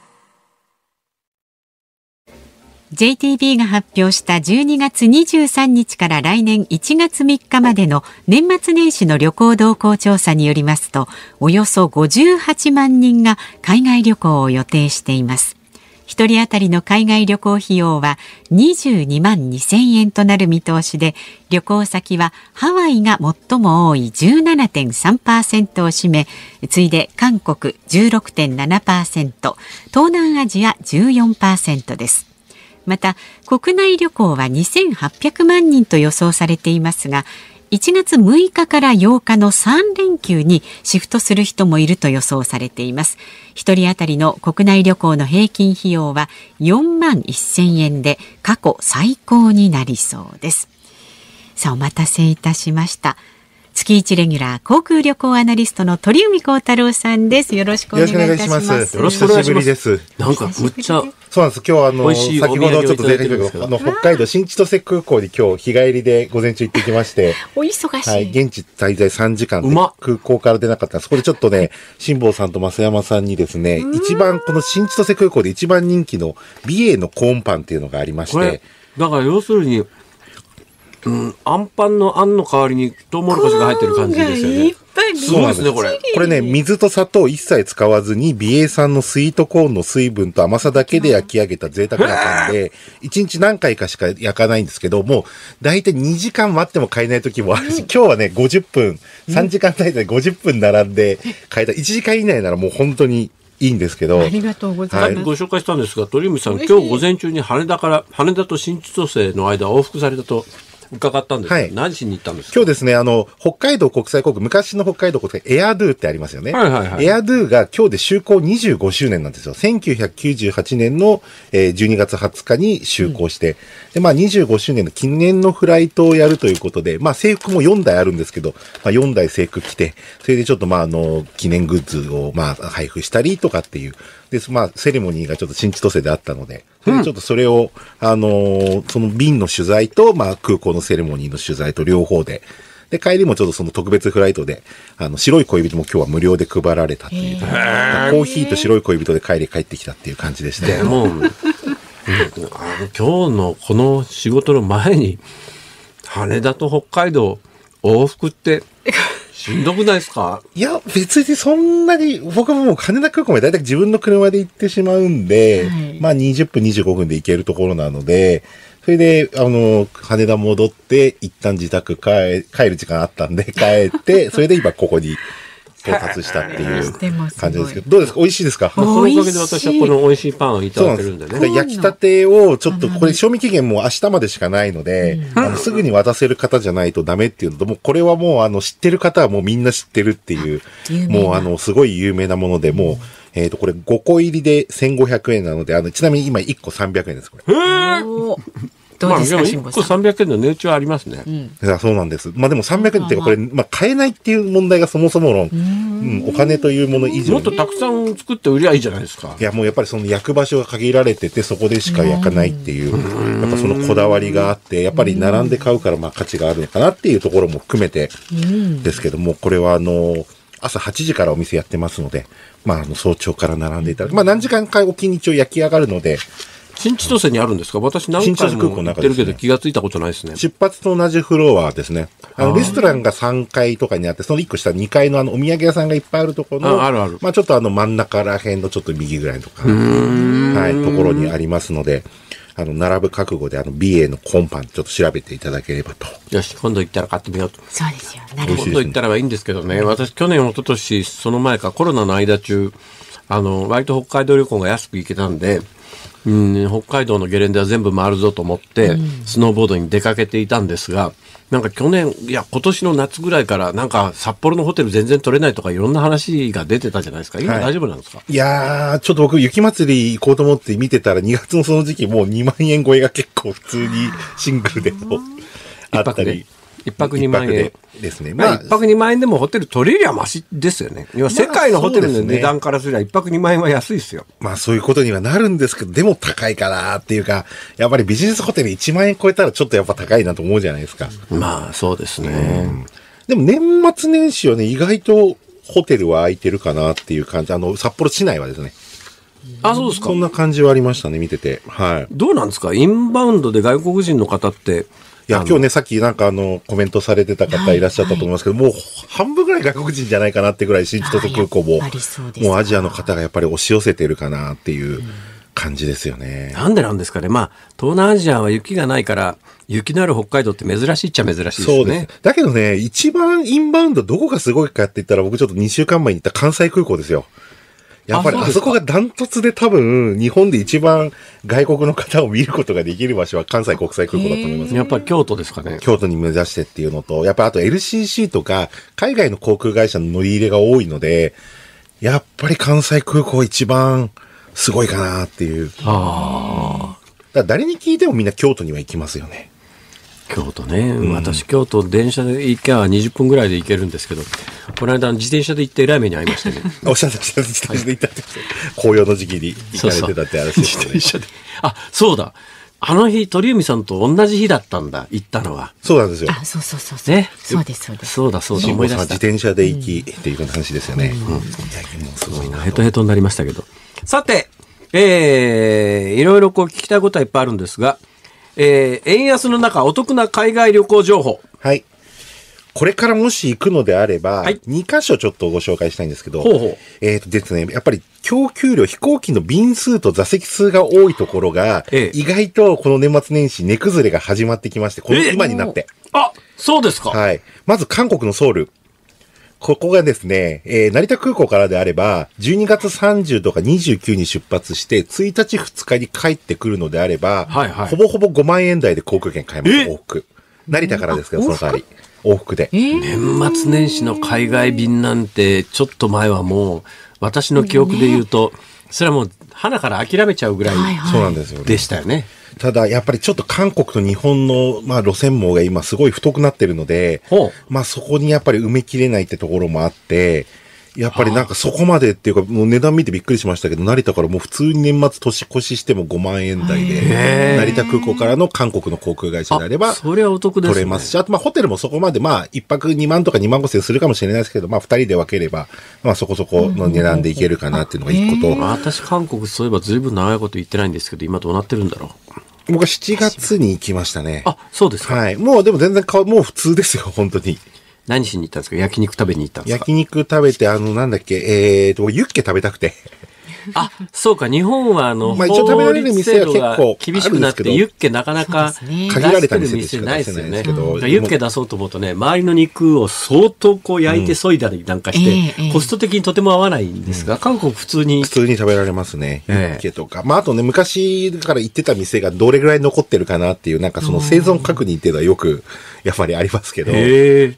ジェイティービー が発表したじゅうにがつにじゅうさんにちから来年いちがつみっかまでの年末年始の旅行動向調査によりますと、およそごじゅうはちまんにんが海外旅行を予定しています。一人当たりの海外旅行費用はにじゅうにまんにせんえんとなる見通しで、旅行先はハワイが最も多い じゅうななてんさんパーセント を占め、次いで韓国 じゅうろくてんななパーセント、東南アジア じゅうよんパーセント です。また国内旅行はにせんはっぴゃくまんにんと予想されていますが、いちがつむいかからようかのさんれんきゅうにシフトする人もいると予想されています。一人当たりの国内旅行の平均費用はよんまんせんえんで過去最高になりそうです。さあ、お待たせいたしました。月いちレギュラー航空旅行アナリストの鳥海高太郎さんです。よろしくお願いいたします。 よろしくお願いします。 です。 なんかむっちゃそうなんです。今日はあの先ほどちょっと前回言ったけど、あの北海道新千歳空港に今日日帰りで午前中行ってきまして、 お忙しい。 はい、現地滞在さんじかんで空港から出なかった。そこでちょっとね、辛坊さんと増山さんにですね、一番この新千歳空港で一番人気の美瑛のコーンパンっていうのがありまして、 だから要するに。うん、あんパンのあんの代わりにトウモロコシが入ってる感じですよね。すごいですね、これ。 これね、水と砂糖一切使わずに、美瑛産のスイートコーンの水分と甘さだけで焼き上げた贅沢なパンで、一日何回かしか焼かないんですけど、もう、だいたいにじかん待っても買えない時もあるし、今日はね、ごじゅっぷん、さんじかん単位でごじゅっぷん並んで買えた。いちじかん以内ならもう本当に、いいんですけど。 ありがとうございます。はい、 ご紹介したんですが、鳥海さん、今日午前中に羽田から、羽田と新千歳の間往復されたと、伺ったんです、はい、何しに行ったんですか？ 今日ですね、あの、北海道国際航空、昔の北海道国際、エアドゥってありますよね。 はいはいはい。 エアドゥが今日で就航にじゅうごしゅうねんなんですよ。せんきゅうひゃくきゅうじゅうはちねんの、えー、じゅうにがつはつかに就航して、うん、で、まあにじゅうごしゅうねんの記念のフライトをやるということで、まあ制服もよんだいあるんですけど、まあよんだい制服着て、それでちょっとまああの、記念グッズをまあ配布したりとかっていう、で、まあセレモニーがちょっと新千歳であったので、それでちょっとそれを、うん、あのー、その便の取材と、まあ空港のセレモニーの取材と両方で、で、帰りもちょっとその特別フライトで、あの、白い恋人も今日は無料で配られたっていう、コーヒーと白い恋人で帰り帰ってきたっていう感じでした。 でも、うん、あの今日のこの仕事の前に、羽田と北海道往復って、しんどくないですか？ いや、別にそんなに、僕はもう羽田空港までだいたい自分の車で行ってしまうんで、はい、まあにじゅっぷん、にじゅうごふんで行けるところなので、 それで、あの、羽田戻って、一旦自宅帰、帰る時間あったんで、帰って、それで今ここに到達したっていう感じですけど、どうですか？美味しいですか？ まあ、そのおかげで私はこの美味しいパンをいただいてるんでね。 で焼きたてを、ちょっと、これ賞味期限も明日までしかないので、うん、あのすぐに渡せる方じゃないとダメっていうのと、もうこれはもう、あの、知ってる方はもうみんな知ってるっていう、もう、あの、すごい有名なもので、もう、えっと、これごこ入りでせんごひゃくえんなので、あの、ちなみに今いっこさんびゃくえんです、これ。 へー。どうですか、 まあ、いっこさんびゃくえんの値打ちはありますね。 うん、いやそうなんです。まあでもさんびゃくえんっていうか、これ、まあ買えないっていう問題がそもそもの、うん、お金というもの以上に。 もっとたくさん作って売りゃいいじゃないですか。 いやもうやっぱりその焼く場所が限られてて、そこでしか焼かないっていう、やっぱそのこだわりがあって、やっぱり並んで買うからまあ価値があるのかなっていうところも含めてですけども、これはあの、朝はちじからお店やってますので、まあ、あの早朝から並んでいただく。まあ何時間かおきに一応焼き上がるので、 新千歳にあるんですか？私何回も行ってるけど気がついたことないですね。 出発と同じフロアですね。あの、レストランがさんかいとかにあって、そのいっこ下にかいのあの、お土産屋さんがいっぱいあるところの、 あ、あるある。 まあちょっとあの、真ん中ら辺のちょっと右ぐらいとか、はい、ところにありますので、あの、並ぶ覚悟であの、美瑛の今パンちょっと調べていただければと。 よし、今度行ったら買ってみようと。 そうですよ。なるほど。 今度行ったらいいんですけどね、私去年、一昨年その前かコロナの間中、あの、割と北海道旅行が安く行けたんで、うん、北海道のゲレンデは全部回るぞと思って、うん、スノーボードに出かけていたんですが、なんか去年、いや、今年の夏ぐらいから、なんか札幌のホテル全然取れないとかいろんな話が出てたじゃないですか。今大丈夫なんですか？ はい、いやー、ちょっと僕雪祭り行こうと思って見てたらにがつのその時期もうにまんえん超えが結構普通にシングルでもあったり。 一泊にまんえんですね。 まあ、一泊にまんえんでもホテル取れりゃマシですよね。要は世界のホテルの値段からすれば一泊にまんえんは安いですよ。 まあそういうことにはなるんですけど、でも高いかなっていうか、やっぱりビジネスホテルいちまんえん超えたらちょっとやっぱ高いなと思うじゃないですか。 まあそうですね。 でも年末年始はね、意外とホテルは空いてるかなっていう感じ。あの、札幌市内はですね。 あ、そうですか。 そんな感じはありましたね、見てて。はい。 どうなんですか？インバウンドで外国人の方って、 いや、今日ね、さっきなんかあの、コメントされてた方いらっしゃったと思いますけど、はいはい、もう半分ぐらい外国人じゃないかなってぐらい、新千歳空港も、もうアジアの方がやっぱり押し寄せてるかなっていう感じですよね。 なんでなんですかね。まあ、東南アジアは雪がないから、雪のある北海道って珍しいっちゃ珍しいですね。そうです。 だけどね、一番インバウンドどこがすごいかって言ったら、僕ちょっとにしゅうかんまえに行った関西空港ですよ。やっぱりあそこがダントツで多分日本で一番外国の方を見ることができる場所は関西国際空港だと思います。 やっぱり京都ですかね。 京都に目指してっていうのと、やっぱりあと エルシーシー とか海外の航空会社の乗り入れが多いので、やっぱり関西空港一番すごいかなっていう。ああ。だから誰に聞いてもみんな京都には行きますよね。 京都ね、うん、私京都電車で行けばにじゅっぷんぐらいで行けるんですけど、この間自転車で行ってえらい目に遭いましたね。 おっしゃってた、自転車で行ったって、紅葉の時期に行かれてたって話ですよね。 自転車で。あ、そうだ。あの日、鳥海さんと同じ日だったんだ、行ったのは。 そうなんですよ。 あ、そうそうそうそう。ね。そうです、そうです。 そうだ、そうだ。 思い出した。自転車で行き、うん、っていう話ですよね。うん。いや、もうすごいな。ヘトヘトになりましたけど。さて、えー、いろいろこう聞きたいことはいっぱいあるんですが、えー、円安の中、お得な海外旅行情報。 はい。これからもし行くのであれば、はい、にかしょちょっとご紹介したいんですけど、 ほうほう。 えっとですね、やっぱり供給量、飛行機の便数と座席数が多いところが、ええ、意外とこの年末年始値崩れが始まってきまして、この今になって。 あ、そうですか。 はい。まず韓国のソウル。ここがですね、えー、成田空港からであれば、じゅうにがつさんじゅうとかにじゅうくに出発して、ついたちふつかに帰ってくるのであれば、はいはい、ほぼほぼごまんえん台で航空券買えます、往復。成田からですけど、その代わり。往復で。 年末年始の海外便なんて、ちょっと前はもう、私の記憶で言うと、それはもう、鼻から諦めちゃうぐらい、 そうなんですよね。 でしたよね。 ただ、やっぱりちょっと韓国と日本の、まあ、路線網が今すごい太くなってるので、まあ、そこにやっぱり埋めきれないってところもあって、やっぱりなんかそこまでっていうか、もう値段見てびっくりしましたけど、成田からもう普通に年末年越ししてもごまんえん台で、成田空港からの韓国の航空会社であれば、 それはお得ですね。 取れますし、あとまあホテルもそこまでまあ一泊にまんとかにまんごせんするかもしれないですけど、まあ二人で分ければ、まあそこそこの値段でいけるかなっていうのが一個と。 私韓国そういえばずいぶん長いこと言ってないんですけど、今どうなってるんだろう。僕はしちがつに行きましたね。 あ、そうですか。 はい。もうでも全然か、もう普通ですよ、本当に。 何しに行ったんですか？焼肉食べに行ったんですか？ 焼肉食べて、あの、なんだっけ、えーと、ユッケ食べたくて。 あ、そうか、日本はあの、 まあ一応食べられる店は結構厳しくなって、ユッケなかなか限られた店でしかない出せですよね。 ないですけど、 ユッケ出そうと思うとね、周りの肉を相当こう焼いて削いだりなんかして、うん、コスト的にとても合わないんですが、うん、韓国普通に。 普通に食べられますね。ユッケとか。まああとね、昔から行ってた店がどれぐらい残ってるかなっていう、なんかその生存確認っていうのはよく、やっぱりありますけど。はい。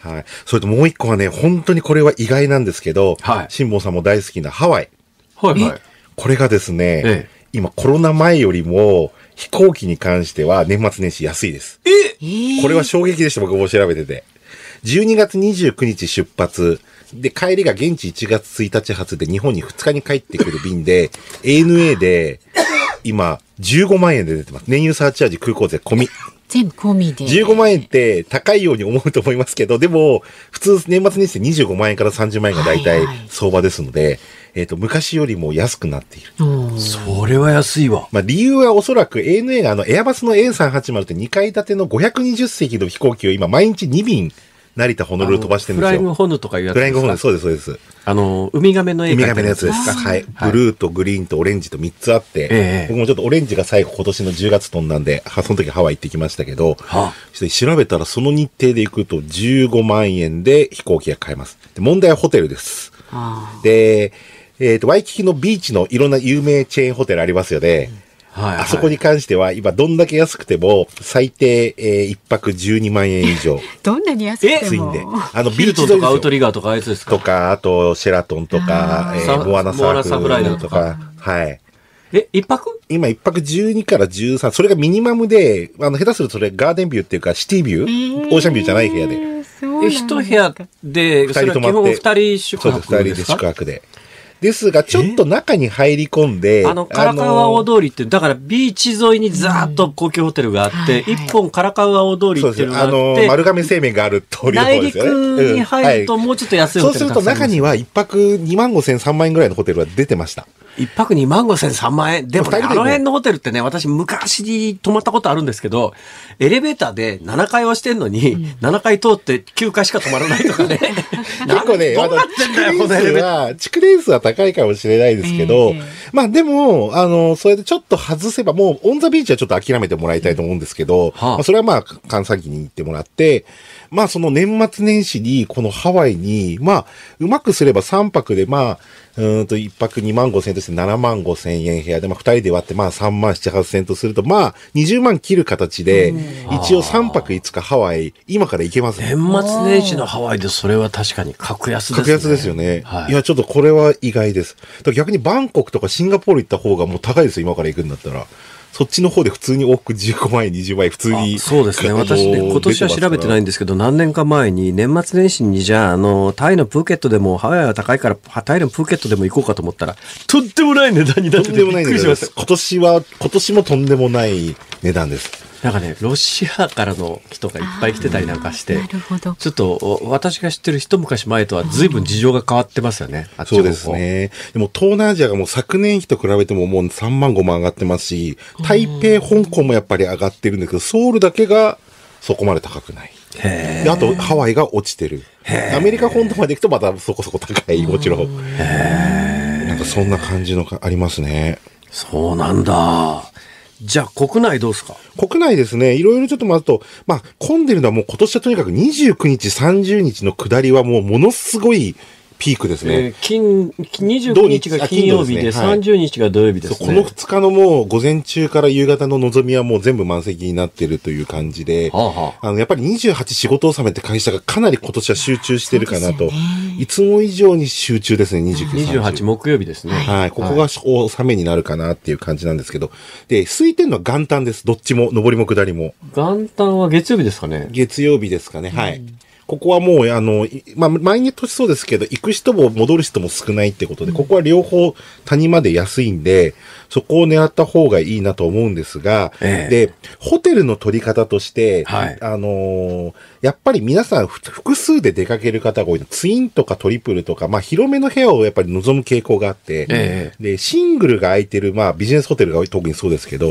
それともう一個はね、本当にこれは意外なんですけど、はい、辛坊さんも大好きなハワイ。 はいはい。 これがですね、ええ、今コロナ前よりも飛行機に関しては年末年始安いです。 えこれは衝撃でした、僕も調べてて。じゅうにがつにじゅうくにち出発。で、帰りが現地いちがつついたち発で日本にふつかに帰ってくる便で、エーエヌエー で今じゅうごまんえんで出てます。燃油サーチャージ空港税込み。 全部込みで。 じゅうごまんえんって高いように思うと思いますけど、でも、普通年末年始でにじゅうごまんえんからさんじゅうまんえんが大体相場ですので、はいはい、えっと、昔よりも安くなっている。 それは安いわ。 まあ理由はおそらく エーエヌエー があの、エアバスの エーさんはちまる ってにかい建てのごひゃくにじゅっせきの飛行機を今毎日にびん、成田ホノルル飛ばしてるんですよ。 フライングホヌとかいうやつですか。フライングホヌ、そうです、そうです。 あの、ウミガメの絵描いてる。 ウミガメのやつですか。はい。ブルーとグリーンとオレンジとみっつあって、ええ、僕もちょっとオレンジが最後今年のじゅうがつ飛んだんで、その時ハワイ行ってきましたけど、はあ、調べたらその日程で行くとじゅうごまんえんで飛行機が買えます。で問題はホテルです。はあ、で、えっと、ワイキキのビーチのいろんな有名チェーンホテルありますよね。うんはいはい、あそこに関しては、今どんだけ安くても、最低、えー、一泊じゅうにまんえん以上。 どんなに安くても安いんで。あの、 ビルトとかアウトリガーとかあいつですかとか、あと、シェラトンとか、えー、モアナサークルとか。はい。 え、一泊今一泊じゅうにからじゅうさん。それがミニマムで、あの、下手するとそれガーデンビューっていうか、シティビュー、オーシャンビューじゃない部屋で。 え、一部屋で、 二人泊まって。 二人宿泊ですか？ そうです、二人で宿泊で。ですが、ちょっと中に入り込んで。 あの、カラカウア大通りって、だからビーチ沿いにざーっと高級ホテルがあって、一、うん、本カラカウア大通りっていうのがあって、 あの、丸亀製麺がある通りの方ですよね。 内陸に入るともうちょっと安いホテル、 うんはい、そうすると中には一泊にまんごせん、さんまんえんぐらいのホテルは出てました。 一泊にまんごせん、さんまんえん。でも、ね、あの辺のホテルってね、私昔に泊まったことあるんですけど、エレベーターでななかいはしてんのに、うん、ななかい通ってきゅうかいしか止まらないとかね。 結構ね、 どうなってんだよ、このエレベーター。 築年数は高いかもしれないですけど、えー、まあでも、あの、それでちょっと外せば、もうオンザビーチはちょっと諦めてもらいたいと思うんですけど、はあまあ、それはまあ、閑散期に行ってもらって、まあその年末年始に、このハワイに、まあ、うまくすればさんぱくで、まあ、うんと、一泊にまんごせんとしてななまんごせんえん部屋で、まあ、二人で割って、まあ、さんまんななはっせんとすると、まあ、にじゅうまん切る形で、一応さんぱくいつかハワイ、今から行けますね。 年末年始のハワイでそれは確かに格安ですね。 格安ですよね。はい。いや、ちょっとこれは意外です。逆にバンコクとかシンガポール行った方がもう高いですよ、今から行くんだったら。そっちの方で普通に往復じゅうごまんえん、にじゅうまんえん普通に。 そうですね。私ね、今年は調べてないんですけど、何年か前に年末年始にじゃあ、あの、タイのプーケットでも、ハワイは高いから、タイのプーケットでも行こうかと思ったら、とんでもない値段になっててびっくりしました。 今年は、今年もとんでもない値段です。 なんかね、ロシアからの人がいっぱい来てたりなんかして、なるほど。ちょっと私が知ってる一昔前とは随分事情が変わってますよね。 あっちの方。そうですね。でも東南アジアがもう昨年比と比べてももうさんまんごまん上がってますし、台北、香港もやっぱり上がってるんですけど、ソウルだけがそこまで高くない。へであとハワイが落ちてる。アメリカ本土まで行くとまたそこそこ高い、もちろん。へなんかそんな感じのがありますね。 そうなんだ。じゃあ国内どうですか？ 国内ですね、いろいろちょっと待つと、まあ混んでるのはもう今年はとにかくにじゅうくにち、さんじゅうにちの下りはもうものすごいピークですね。えー、 金、にじゅうくにちが金曜日で、ね、さんじゅうにちが土曜日ですね。 このふつかのもう午前中から夕方の望みはもう全部満席になってるという感じで、はあはあ、あのやっぱりにじゅうはち仕事納めって会社がかなり今年は集中してるかなと、ね、いつも以上に集中ですね、にじゅうく、 にじゅうはち木曜日ですね。 はい、ここが納めになるかなっていう感じなんですけど、で、空いてるのは元旦です。どっちも、上りも下りも。 元旦は月曜日ですかね？ 月曜日ですかね、はい。うんここはもう、あの、まあ、毎日そうですけど、行く人も戻る人も少ないってことで、ここは両方谷まで安いんで、そこを狙った方がいいなと思うんですが、ええ、で、ホテルの取り方として、はい、あのー、やっぱり皆さん複数で出かける方が多いの。ツインとかトリプルとか、まあ、広めの部屋をやっぱり望む傾向があって、ええ、で、シングルが空いてる、まあ、ビジネスホテルが特にそうですけど、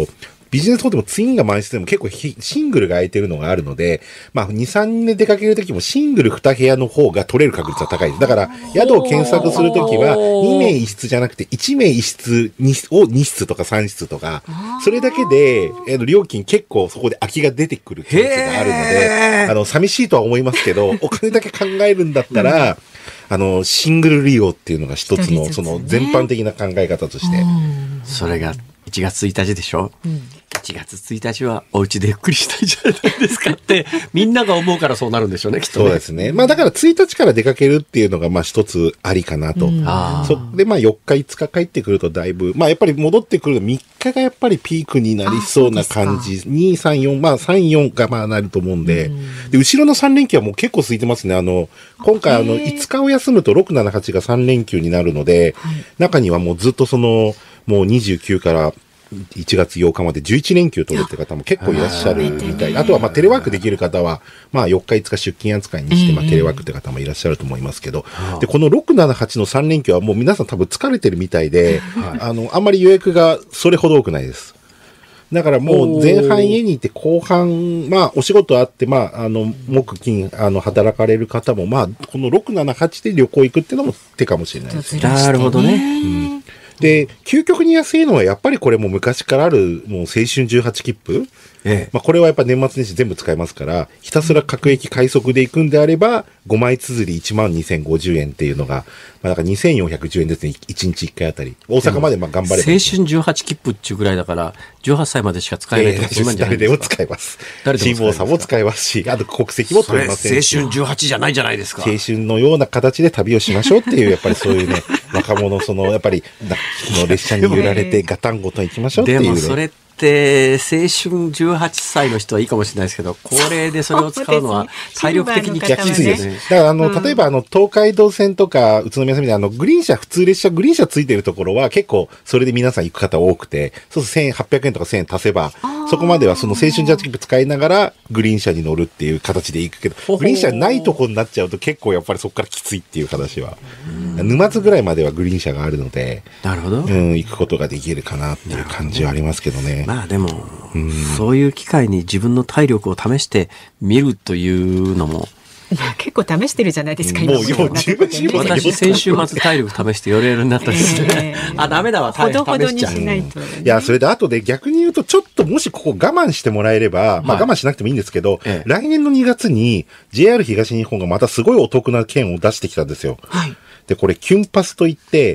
ビジネスホテルもツインが満室でも結構シングルが空いてるのがあるので、まあ、に、さんにんで出かけるときもシングルに部屋の方が取れる確率は高いです。だから、宿を検索するときは、にめいいち室じゃなくて、いちめいいち室をに室とかさん室とか、それだけで、えー、料金結構そこで空きが出てくるケースがあるので、あの、寂しいとは思いますけど、お金だけ考えるんだったら、うんあの、シングル利用っていうのが一つの、その全般的な考え方として。 それがいちがつついたちでしょ、うん、いちがつついたちはお家でゆっくりしたいじゃないですかって、みんなが思うからそうなるんでしょうね、きっとね。 そうですね。まあだからついたちから出かけるっていうのが、まあ一つありかなと。うん、そで、まあよっかいつか帰ってくるとだいぶ、まあやっぱり戻ってくるとみっかがやっぱりピークになりそうな感じ。に、さん、よん、まあさん、よんがまあなると思うんで、うん、で、後ろのさん連休はもう結構空いてますね。あの、今回あの、いつかを休むとろく、しち、はちがさん連休になるので、はい、中にはもうずっとその、もうにじゅうくからいちがつようかまでじゅういち連休取るって方も結構いらっしゃるみたい。あとはまあテレワークできる方は、まあよっかいつか出勤扱いにして、まあテレワークって方もいらっしゃると思いますけど、で、このろく、しち、はちのさん連休はもう皆さん多分疲れてるみたいで、あの、あんまり予約がそれほど多くないです。だからもう前半家にいて後半、まあお仕事あって、まああの、木金、あの、働かれる方も、まあこのろく、しち、はちで旅行行くっていうのも手かもしれないですね。 なるほどね。 うんで、究極に安いのはやっぱりこれも昔からあるもう青春じゅうはち切符、ええ、まあこれはやっぱ年末年始全部使えますから、ひたすら各駅快速で行くんであれば、ごまい綴りいちまんにせんごじゅうえんっていうのが、まあだからにせんよんひゃくじゅうえんですね、いちにちいっかいあたり。大阪までまあ頑張れば、 ね。青春じゅうはち切符っていうぐらいだから、じゅうはっさいまでしか使えないってことなんじゃないですか。 誰でも使えます。親坊さんも使えますし、あと国籍も取れませんし。 青春じゅうはちじゃないじゃないですか。 青春のような形で旅をしましょうっていう、やっぱりそういうね、若者、その、やっぱり、の列車に揺られてガタンゴトン行きましょうっていう、ね。 でもそれって青春じゅうはっさいの人はいいかもしれないですけど、高齢でそれを使うのは体力的にきついですね。 だからあの、うん、例えばあの東海道線とか宇都宮線みたいなあのグリーン車、普通列車グリーン車ついてるところは結構それで皆さん行く方多くて、そうするとせんはっぴゃくえんとかせんえん足せばそこまではその青春ジャッジ切符使いながらグリーン車に乗るっていう形で行くけど、グリーン車ないとこになっちゃうと結構やっぱりそこからきついっていう話は、沼津ぐらいまではグリーン車があるので、 なるほど、 うん、行くことができるかなっていう感じはありますけどね。 まあでも、うん、そういう機会に自分の体力を試してみるというのも結構試してるじゃないですか。 もうよ十分十分。 私先週末体力試して寄れるようになったんですね。えー、あ、ダメだわ。 ほどほどにしないと、ね。 いや、それで後で逆に言うと、ちょっともしここ我慢してもらえれば、はい、まあ我慢しなくてもいいんですけど、ええ、来年のにがつに ジェイアール 東日本がまたすごいお得な券を出してきたんですよ。はい。で、これ、キュンパスといって、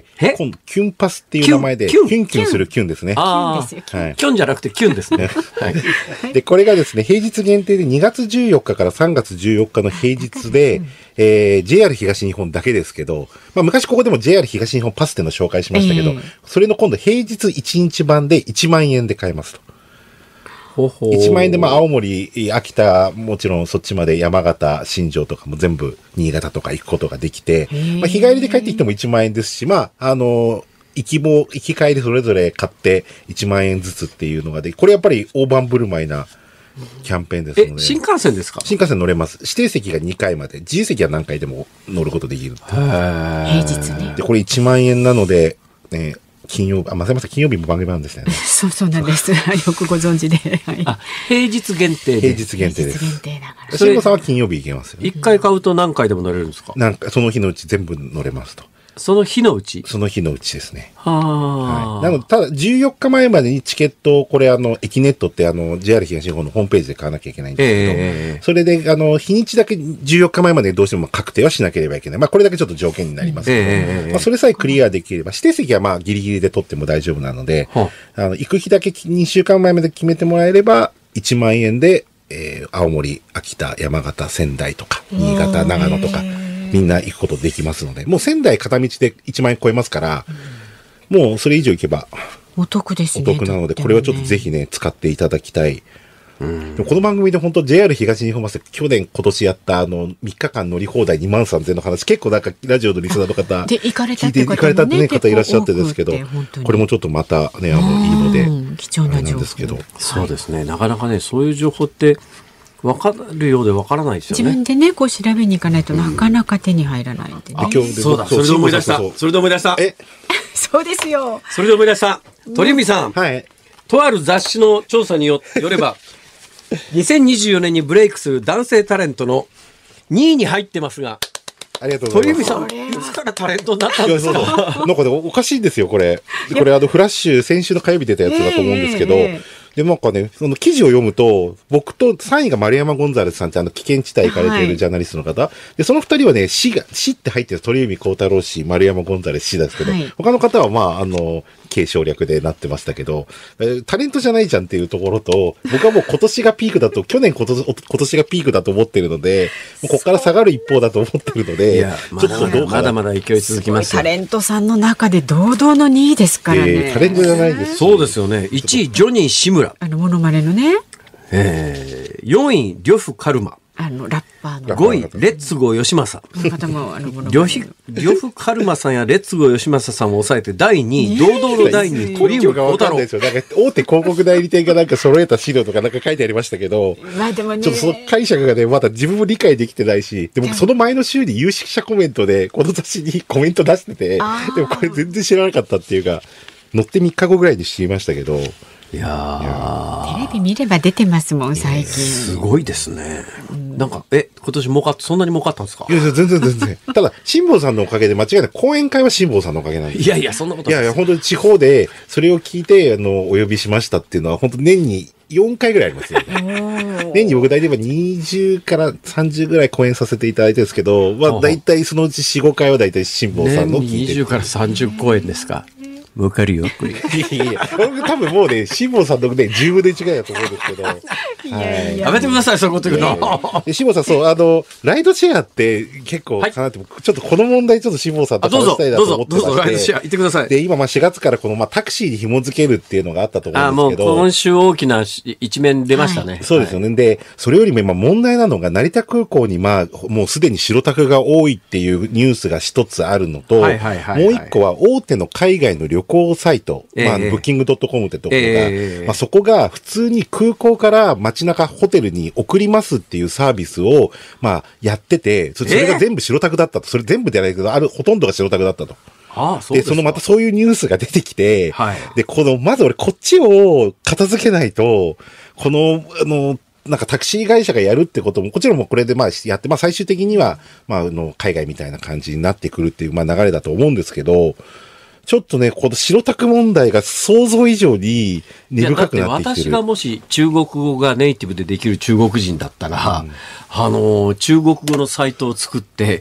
今度、キュンパスっていう名前で、キュンキュンキュンするキュンですね。 ああ、はい、キュンじゃなくてキュンですね。 はい。で、これがですね、平日限定でにがつじゅうよっかからさんがつじゅうよっかの平日で、えー、ジェイアール 東日本だけですけど、まあ昔ここでも ジェイアール 東日本パスっていうのを紹介しましたけど、えー、それの今度平日いちにち版でいちまんえんで買えますと。 ほほいちまんえんで、まあ、青森、秋田、もちろんそっちまで山形、新庄とかも全部、新潟とか行くことができて、まあ、日帰りで帰ってきてもいちまんえんですし、まあ、あの、行きも、行き帰りそれぞれ買っていちまんえんずつっていうのがで、これやっぱり大盤振る舞いなキャンペーンですので。 え、新幹線ですか？ 新幹線乗れます。指定席がにかいまで、自由席は何回でも乗ることできる。 平日に。 で、これいちまんえんなので、ね、金曜日、あ、まさまさ金曜日も番組なんですね。 そうそうなんです。よくご存知で。はい、 あ、平日限定で。平日限定です。 平日限定だから。 慎吾さんは金曜日行けますよ、ね。 一回買うと何回でも乗れるんですか？ なんか、その日のうち全部乗れますと。 その日のうちその日のうちですね。 はあ、 はい。なので、ただ、じゅうよっかまえまでにチケットを、これあの、エキネットってあの、ジェイアール 東日本のホームページで買わなきゃいけないんですけど、えー、それで、あの、日にちだけじゅうよっかまえまでどうしても確定はしなければいけない。まあ、これだけちょっと条件になりますけど、えー、まあ、それさえクリアできれば、指定席はまあ、ギリギリで取っても大丈夫なので、あの、行く日だけにしゅうかんまえまで決めてもらえれば、いちまんえんで、えー、青森、秋田、山形、仙台とか、新潟、長野とか、みんな行くことできますので、もう仙台片道でいちまんえん超えますから、うん、もうそれ以上行けばお得ですね。 お得なので、これはちょっとぜひね、使っていただきたい。うん、でもこの番組で本当 ジェイアール 東日本バス去年今年やったあのみっかかん乗り放題にまんさんぜんえんの話、結構なんかラジオのリスナーの方で行かれた聞いて行かれたってね方いらっしゃってですけど、これもちょっとまたね、あのいいので貴重な情報ですけど、 そうですね、なかなかねそういう情報って分かるようで分からないですよね。 自分でねこう調べに行かないとなかなか手に入らないんでね。 うん、そうだ、それで思い出した。それで思い出した。 え、そうですよ。 それで思い出した。鳥海さん。 はい。 とある雑誌の調査によよればにせんにじゅうよねんにブレイクする男性タレントのにいに入ってますが、 ありがとうございます。 鳥海さんいつからタレントになったんですか？ いやそうそうなんかねおかしいんですよこれ。でこれあのフラッシュ先週の火曜日出たやつだと思うんですけど、 えーでなんかねその記事を読むと僕とさんいが丸山ゴンザレスさんってあの危険地帯行かれているジャーナリストの方、はい、でそのふたりはね市が市って入ってる鳥海高太郎氏丸山ゴンザレス氏ですけど、はい、他の方はまああの継承略でなってましたけど、タレントじゃないじゃんっていうところと、僕はもう今年がピークだと、去年今年、今年がピークだと思ってるので、もうここから下がる一方だと思ってるので、ちょっとどうかまだまだ勢い続きますよ。 タレントさんの中で堂々のにいですからね。 えー、タレントじゃないです。 そうですよね。いちい、ジョニー志村。 あの、モノマネのね。 えー、よんい、呂布カルマ。 あのラッパーのごいレッツゴー吉正。呂布カルマさんやレッツゴー吉正さんを抑えてだいにい、堂々のだいにい、鳥海高太郎。 なんか大手広告代理店がなんか揃えた資料とかなんか書いてありましたけど、まあでもね、ちょっとその解釈がねまだ自分も理解できてないし、でもその前の週に有識者コメントでこの雑誌にコメント出してて、でもこれ全然知らなかったっていうか、乗ってみっかごぐらいに知りましたけど。 いやー、 テレビ見れば出てますもん最近。 すごいですね。なんかえ今年儲かっそんなに儲かったんですか？ いやいや全然全然。ただ辛坊さんのおかげで間違いない。講演会は辛坊さんのおかげなんです。 いやいやそんなことない。 いやいや本当に地方でそれを聞いてあのお呼びしましたっていうのは本当年によんかいぐらいありますよね。年に僕大体にじゅうからさんじゅうぐらい講演させていただいてるんですけど、まあ大体そのうちよん、ごかいは大体辛坊さんの聞いてる。 にじゅうからさんじゅう講演ですか？わかるよこれ。いやいや多分もうね辛坊さんのねじゅうぶんのいちぐらいだと思うんですけど。 いやいややめてくださいそういうこと言うの。 辛坊さんそうあのライドシェアって結構かなって、はい、ちょっとこの問題ちょっと辛坊さんと話したいなと思ってまして。 どうぞどうぞライドシェア言ってください。 で今まあしがつからこのまあタクシーに紐付けるっていうのがあったと思うんですけど。 あもう今週大きな一面出ましたね。 はい、そうですよね。はい、でそれよりも今問題なのが成田空港にまあもうすでに白タクが多いっていうニュースが一つあるのと、はいはいはいはい、もう一個は大手の海外の旅行サイト。まあ、ブッキングドットコムってところが、えーまあ、そこが普通に空港から街中ホテルに送りますっていうサービスを、まあ、やってて、それが全部白タクだったと。それ全部ではないけど、ある、ほとんどが白タクだったと。 ああそうですか。 で、そのまたそういうニュースが出てきて、 はい、 で、この、まず俺こっちを片付けないと、この、あの、なんかタクシー会社がやるってことも、こちらもこれでまあやって、まあ最終的には、まあ、あの、海外みたいな感じになってくるっていう、まあ流れだと思うんですけど、ちょっとね、この白タク問題が想像以上に根深くなってきてる。 私がもし中国語がネイティブでできる中国人だったら、うん、あの、中国語のサイトを作って、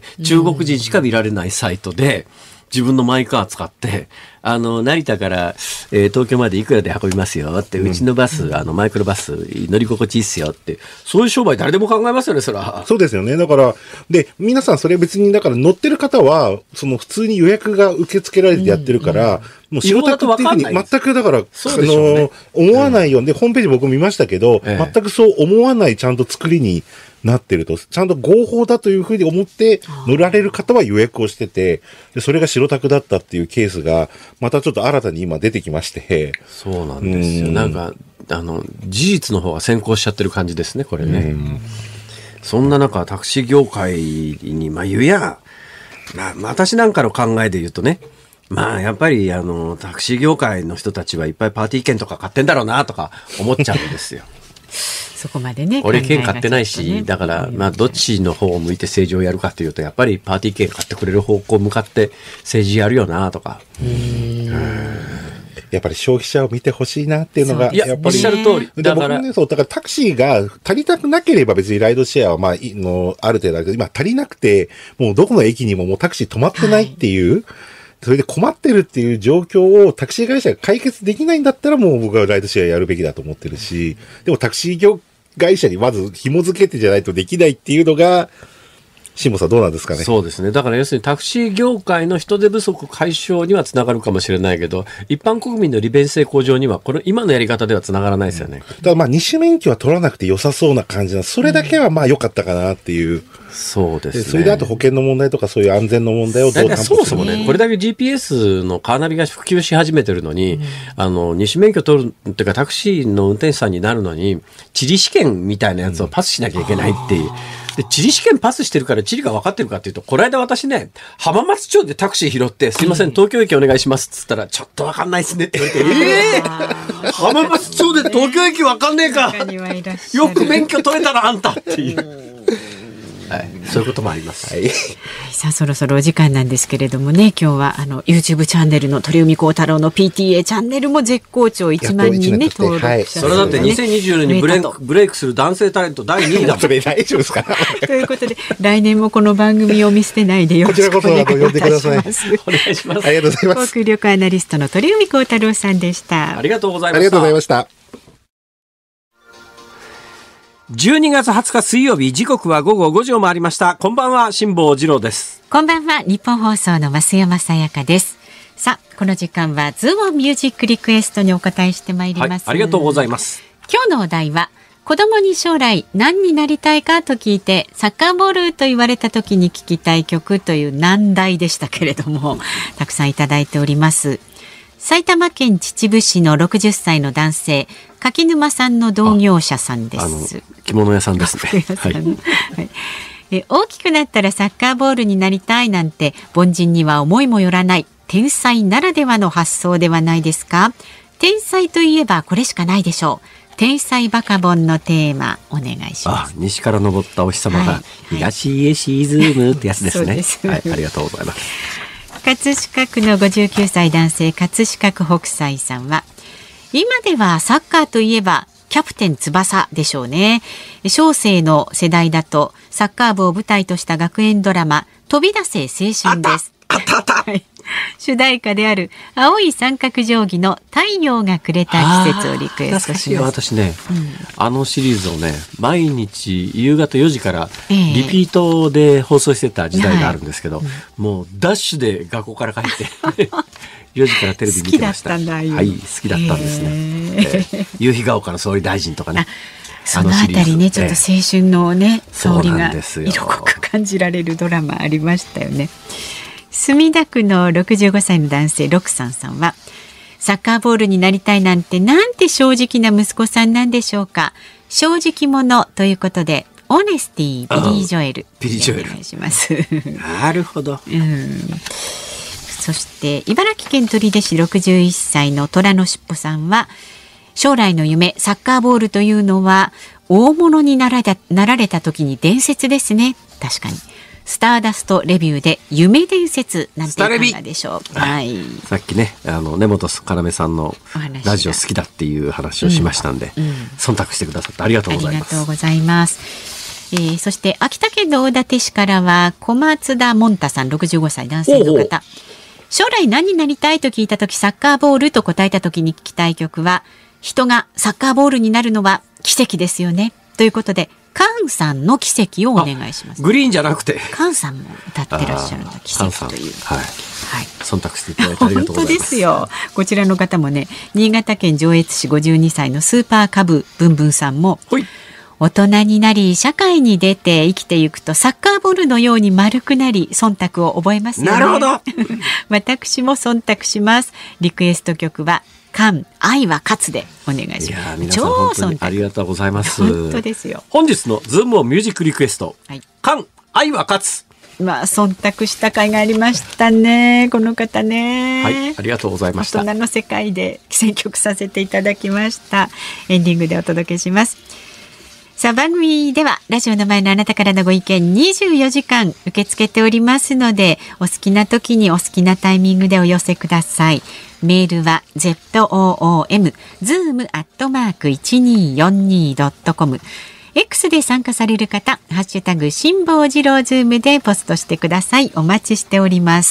中国人しか見られないサイトで、自分のマイカー使って、あの、成田から、えー、東京までいくらで運びますよって、うん、うちのバス、あの、マイクロバス、乗り心地いいっすよって、そういう商売誰でも考えますよね、それは。 そうですよね。だから、で、皆さんそれ別に、だから乗ってる方は、その普通に予約が受け付けられてやってるから、うんうん、もう白タクっていうふうに、全くだから、ね、あの、思わないようで、うん、ホームページ僕見ましたけど、ええ、全くそう思わないちゃんと作りに、なってると、ちゃんと合法だというふうに思って乗られる方は予約をしてて、でそれが白タクだったっていうケースが、またちょっと新たに今出てきまして。 そうなんですよ。んなんか、あの、事実の方が先行しちゃってる感じですね、これね。そんな中、タクシー業界に、まあ、言うや、まあ、私なんかの考えで言うとね、まあ、やっぱり、あの、タクシー業界の人たちはいっぱいパーティー券とか買ってんだろうな、とか思っちゃうんですよ。 そこまでね。 俺券買ってないし、ね、だから、まあ、どっちの方を向いて政治をやるかというと、やっぱりパーティー券買ってくれる方向向かって政治やるよな、とか。うーんやっぱり消費者を見てほしいなっていうのが、やっぱり。 おっしゃる通り。 だから、ね、そう、だからタクシーが足りなくなければ別にライドシェアはまあ、の、ある程度だけど、今足りなくて、もうどこの駅にももうタクシー止まってないっていう、はい、それで困ってるっていう状況をタクシー会社が解決できないんだったらもう僕はライドシェアやるべきだと思ってるし、でもタクシー業会社にまず紐付けてじゃないとできないっていうのが、辛坊さんどうなんですかね。 そうですね。だから要するにタクシー業界の人手不足解消にはつながるかもしれないけど、一般国民の利便性向上にはこれ今のやり方ではつながらないですよね。 うん、だからまあ二種免許は取らなくて良さそうな感じな、それだけはまあ良かったかなっていう。うん、 そうですね。 それであと保険の問題とかそういう安全の問題をどう担保するか。 そもそもね、これだけ ジーピーエス のカーナビが普及し始めてるのに、うん、あの二種免許取るっていうかタクシーの運転手さんになるのに地理試験みたいなやつをパスしなきゃいけないっていう。うんで、地理試験パスしてるから地理が分かってるかっていうと、この間私ね、浜松町でタクシー拾って、すいません、東京駅お願いしますっつったら、ちょっと分かんないですねって言われて、ええー、浜松町で東京駅分かんねえか。よく免許取れたな、あんたっていう。はい、そういうこともあります。はい、 さあそろそろお時間なんですけれどもね、今日はあの YouTube チャンネルの鳥海高太郎の ピーティーエー チャンネルも絶好調いちまんにんね登録者、はい、 それだってにせんにじゅうねんにブレイク、ブレイクする男性タレントだいにいだもん。それ大丈夫ですか。 ということで来年もこの番組を見捨てないでよろしくお願いいたします。 お願いします。 ありがとうございます。 航空力アナリストの鳥海高太郎さんでした。 ありがとうございました。 ありがとうございました。 じゅうにがつはつか水曜日、時刻は午後ごじを回りました。こんばんは、辛坊治郎です。 こんばんは、日本放送の増山さやかです。さあこの時間はズームミュージックリクエストにお答えしてまいります、はい、 ありがとうございます。 今日のお題は、子供に将来何になりたいかと聞いてサッカーボールと言われた時に聴きたい曲という難題でしたけれども、たくさんいただいております。埼玉県秩父市のろくじゅっさいの男性、柿沼さんの同業者さんです。 着物屋さんですね。はい、 はい、え大きくなったらサッカーボールになりたいなんて凡人には思いもよらない天才ならではの発想ではないですか。天才といえばこれしかないでしょう。天才バカボンのテーマお願いします。 あ、西から昇ったお日様が、はい、東へ沈むってやつですね。はい、ありがとうございます。 葛飾区のごじゅうきゅうさい男性、葛飾区北斎さんは、今ではサッカーといえばキャプテン翼でしょうね。小生の世代だとサッカー部を舞台とした学園ドラマ飛び出せ青春です。 あったあった、はい、 主題歌である青い三角定規の太陽がくれた季節をリクエストします。 私ね、うん、あのシリーズをね、毎日夕方よじからリピートで放送してた時代があるんですけど、えーはい、もうダッシュで学校から帰ってよじからテレビ見てました。 好きだったんだ。 はい、好きだったんですね。えー、夕日が丘の総理大臣とかね。 そのあたりね、ちょっと青春のね、香りが色濃く感じられるドラマありましたよね。墨田区のろくじゅうごさいの男性、ロクサンさんは、サッカーボールになりたいなんてなんて正直な息子さんなんでしょうか。正直者ということで、オネスティビリー・ジョエル。 ビリー・ジョエル。 お願いします。 なるほど。 うん。そして茨城県取手市ろくじゅういっさいの虎のしっぽさんは、将来の夢サッカーボールというのは大物になられた、なられた時に伝説ですね。確かにスターダストレビューで夢伝説なんていかがでしょう。はい、 さっきね、あの根本要さんのラジオ好きだっていう話をしましたんで、うんうん、忖度してくださってありがとうございます。 ありがとうございます。えー、そして秋田県の大館市からは小松田もんたさん、ろくじゅうごさい男性の方。おうおう、将来何になりたいと聞いたとき、サッカーボールと答えたときに聞きたい曲は、人がサッカーボールになるのは奇跡ですよね。ということで、カンさんの奇跡をお願いします。 グリーンじゃなくて。 カンさんも歌ってらっしゃるの奇跡という。 はい。はい。忖度していただいてありがとうございます。 本当ですよ。こちらの方もね、新潟県上越市ごじゅうにさいのスーパーカブブンブンさんも、 ほい。 大人になり社会に出て生きていくとサッカーボールのように丸くなり忖度を覚えますよね。 なるほど。 私も忖度します。リクエスト曲はカン愛は勝つでお願いします。いや皆さん本当にありがとうございます。 本当ですよ。 本日のズームをミュージックリクエスト、はい、カン愛は勝つ。 まあ忖度した甲斐がありましたね、この方ね。 はい、ありがとうございました。 大人の世界で選曲させていただきました。エンディングでお届けします。さあ番組ではラジオの前のあなたからのご意見にじゅうよじかん受け付けておりますので、お好きな時にお好きなタイミングでお寄せください。メールは ズーム ズーム アットマーク いちにーよんにー ドットコム、 X で参加される方、ハッシュタグ辛坊治郎ズームでポストしてください。お待ちしております。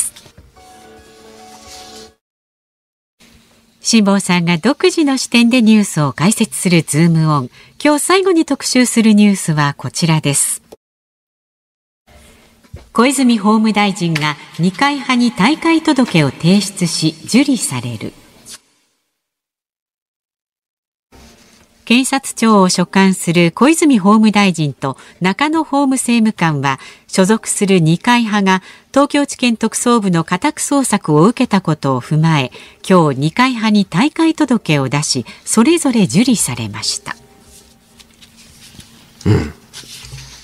辛坊さんが独自の視点でニュースを解説するズームオン。今日最後に特集するニュースはこちらです。小泉法務大臣が二階派に退会届を提出し受理される。検察庁を所管する小泉法務大臣と中野法務政務官は、所属する二階派が東京地検特捜部の家宅捜索を受けたことを踏まえ、今日二階派に退会届を出し、それぞれ受理されました。 うん、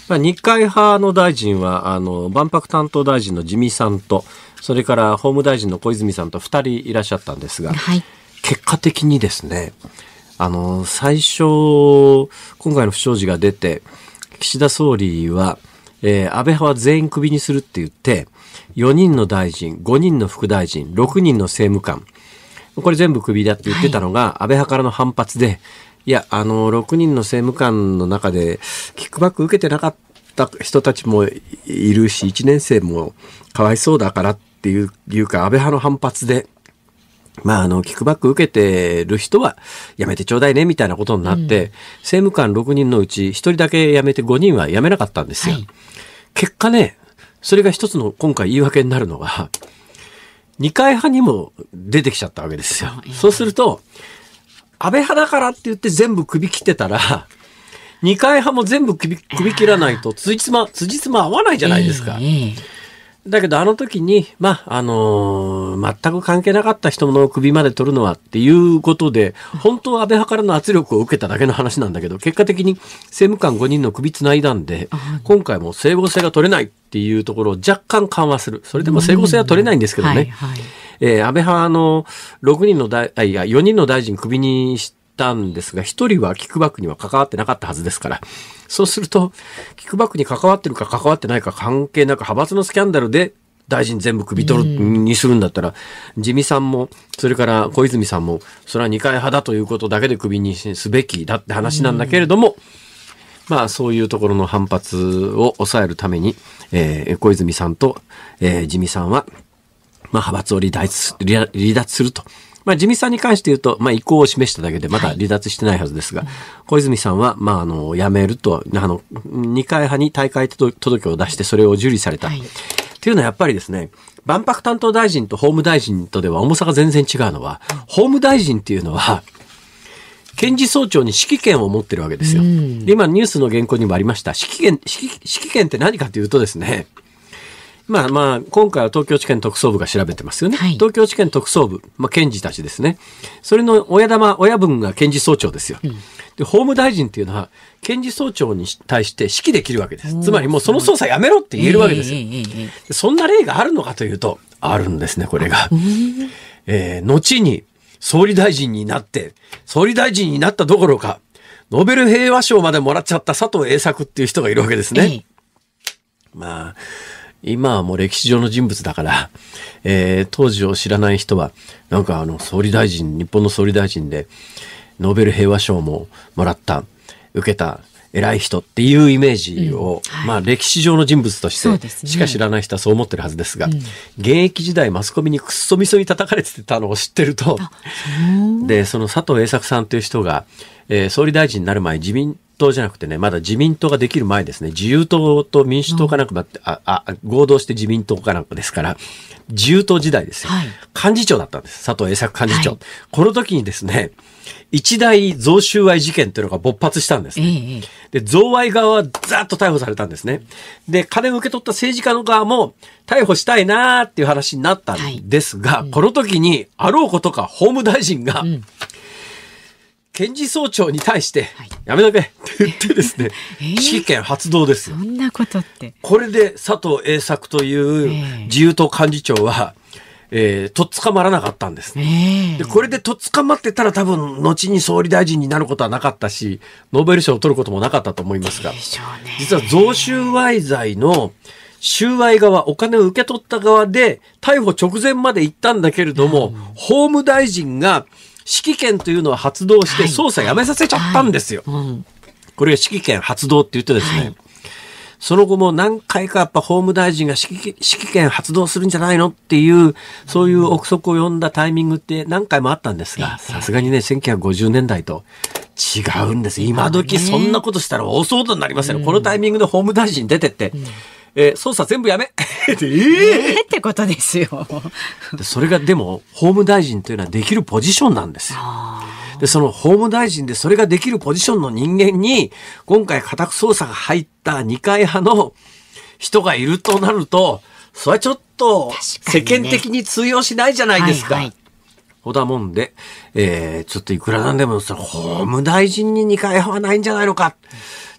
まあ、二階派の大臣はあの万博担当大臣の自見さんと、それから法務大臣の小泉さんとふたりいらっしゃったんですが、はい、結果的にですね、あの最初今回の不祥事が出て岸田総理は、えー、安倍派は全員クビにするって言ってよにんの大臣、ごにんの副大臣、ろくにんの政務官、これ全部クビだって言ってたのが、はい、安倍派からの反発で、いや、あの、ろくにんの政務官の中で、キックバック受けてなかった人たちもいるし、いちねん生もかわいそうだからっていう、いうか、安倍派の反発で、まあ、あの、キックバック受けてる人は、やめてちょうだいね、みたいなことになって、うん、政務官ろくにんのうち、ひとりだけ辞めてごにんは辞めなかったんですよ。はい、結果ね、それが一つの今回言い訳になるのが、二階派にも出てきちゃったわけですよ。そうすると、安倍派だからって言って全部首切ってたら、二階派も全部首、首切らないと辻褄、辻褄合わないじゃないですか。えー、だけどあの時に、まあ、あのー、全く関係なかった人の首まで取るのはっていうことで、本当は安倍派からの圧力を受けただけの話なんだけど、結果的に政務官ごにんの首つないだんで、今回も整合性が取れないっていうところを若干緩和する。それでも整合性は取れないんですけどね。はいはい、えー、安倍派のろくにんの大、いや、よにんの大臣首にしたんですが、ひとりはキックバックには関わってなかったはずですから、そうすると、キックバックに関わってるか関わってないか関係なく、派閥のスキャンダルで大臣全部首取るにするんだったら、自見さんも、それから小泉さんも、それは二階派だということだけで首にすべきだって話なんだけれども、まあそういうところの反発を抑えるために、えー、小泉さんと、えー、自見さんは、まあ派閥を離脱、離脱すると。まあ自見さんに関して言うと、まあ意向を示しただけでまだ離脱してないはずですが、はい、小泉さんは、まああの、辞めると、あの、二階派に退会届を出してそれを受理された。はい、っていうのはやっぱりですね、万博担当大臣と法務大臣とでは重さが全然違うのは、法務大臣っていうのは、検事総長に指揮権を持ってるわけですよ。で今ニュースの原稿にもありました。指揮権、指揮、指揮権って何かというとですね、まあまあ、今回は東京地検特捜部が調べてますよね。はい、東京地検特捜部、まあ検事たちですね。それの親玉、親分が検事総長ですよ。うん、で、法務大臣っていうのは、検事総長に対して指揮できるわけです。つまりもうその捜査やめろって言えるわけですよ。えーえーえー、そんな例があるのかというと、あるんですね、これが。えー、後に総理大臣になって、総理大臣になったどころか、ノーベル平和賞までもらっちゃった佐藤栄作っていう人がいるわけですね。えー、まあ、今はもう歴史上の人物だから、えー、当時を知らない人は、なんかあの総理大臣、日本の総理大臣で、ノーベル平和賞ももらった、受けた、偉い人っていうイメージを、うんはい、まあ歴史上の人物としてしか知らない人はそう思ってるはずですが、うん、現役時代マスコミにくっそみそに叩かれてたのを知ってると、で、その佐藤栄作さんという人が、えー、総理大臣になる前、自民党じゃなくてね、まだ自民党ができる前ですね、自由党と民主党かなんか、うん、ああ合同して自民党かなんかですから、自由党時代ですよ、はい、幹事長だったんです、佐藤栄作幹事長、はい、この時にですね、一大贈収賄事件というのが勃発したんですね。ええ、で、贈賄側はざーっと逮捕されたんですね。で、金を受け取った政治家の側も逮捕したいなーっていう話になったんですが、はいうん、この時にあろうことか法務大臣が、うん、検事総長に対して、はい、やめとけって言ってですね、えー、指揮権発動ですよ。 そんなことって。 これで佐藤栄作という自由党幹事長は、えー、とっ捕まらなかったんですね。で、これでとっ捕まってたら多分、後に総理大臣になることはなかったし、ノーベル賞を取ることもなかったと思いますが、実は贈収賄罪の収賄側、お金を受け取った側で、逮捕直前まで行ったんだけれども、うん、法務大臣が指揮権というのを発動して捜査やめさせちゃったんですよ。はいはいうん、これが指揮権発動って言ってですね、はいその後も何回かやっぱ法務大臣が指揮、指揮権発動するんじゃないのっていう、そういう憶測を呼んだタイミングって何回もあったんですが、さすがにね、せんきゅうひゃくごじゅうねんだいと違うんです。今時そんなことしたら大騒動になりますよ。このタイミングで法務大臣出てって、えー、捜査全部やめえー、 えー、ってことですよ。 それがでも、法務大臣というのはできるポジションなんですよ。で、その法務大臣でそれができるポジションの人間に、今回家宅捜査が入った二階派の人がいるとなると、それはちょっと世間的に通用しないじゃないですか。はいはい、ほだもんで、えー、ちょっといくらなんでも、その法務大臣に二階派はないんじゃないのか。っ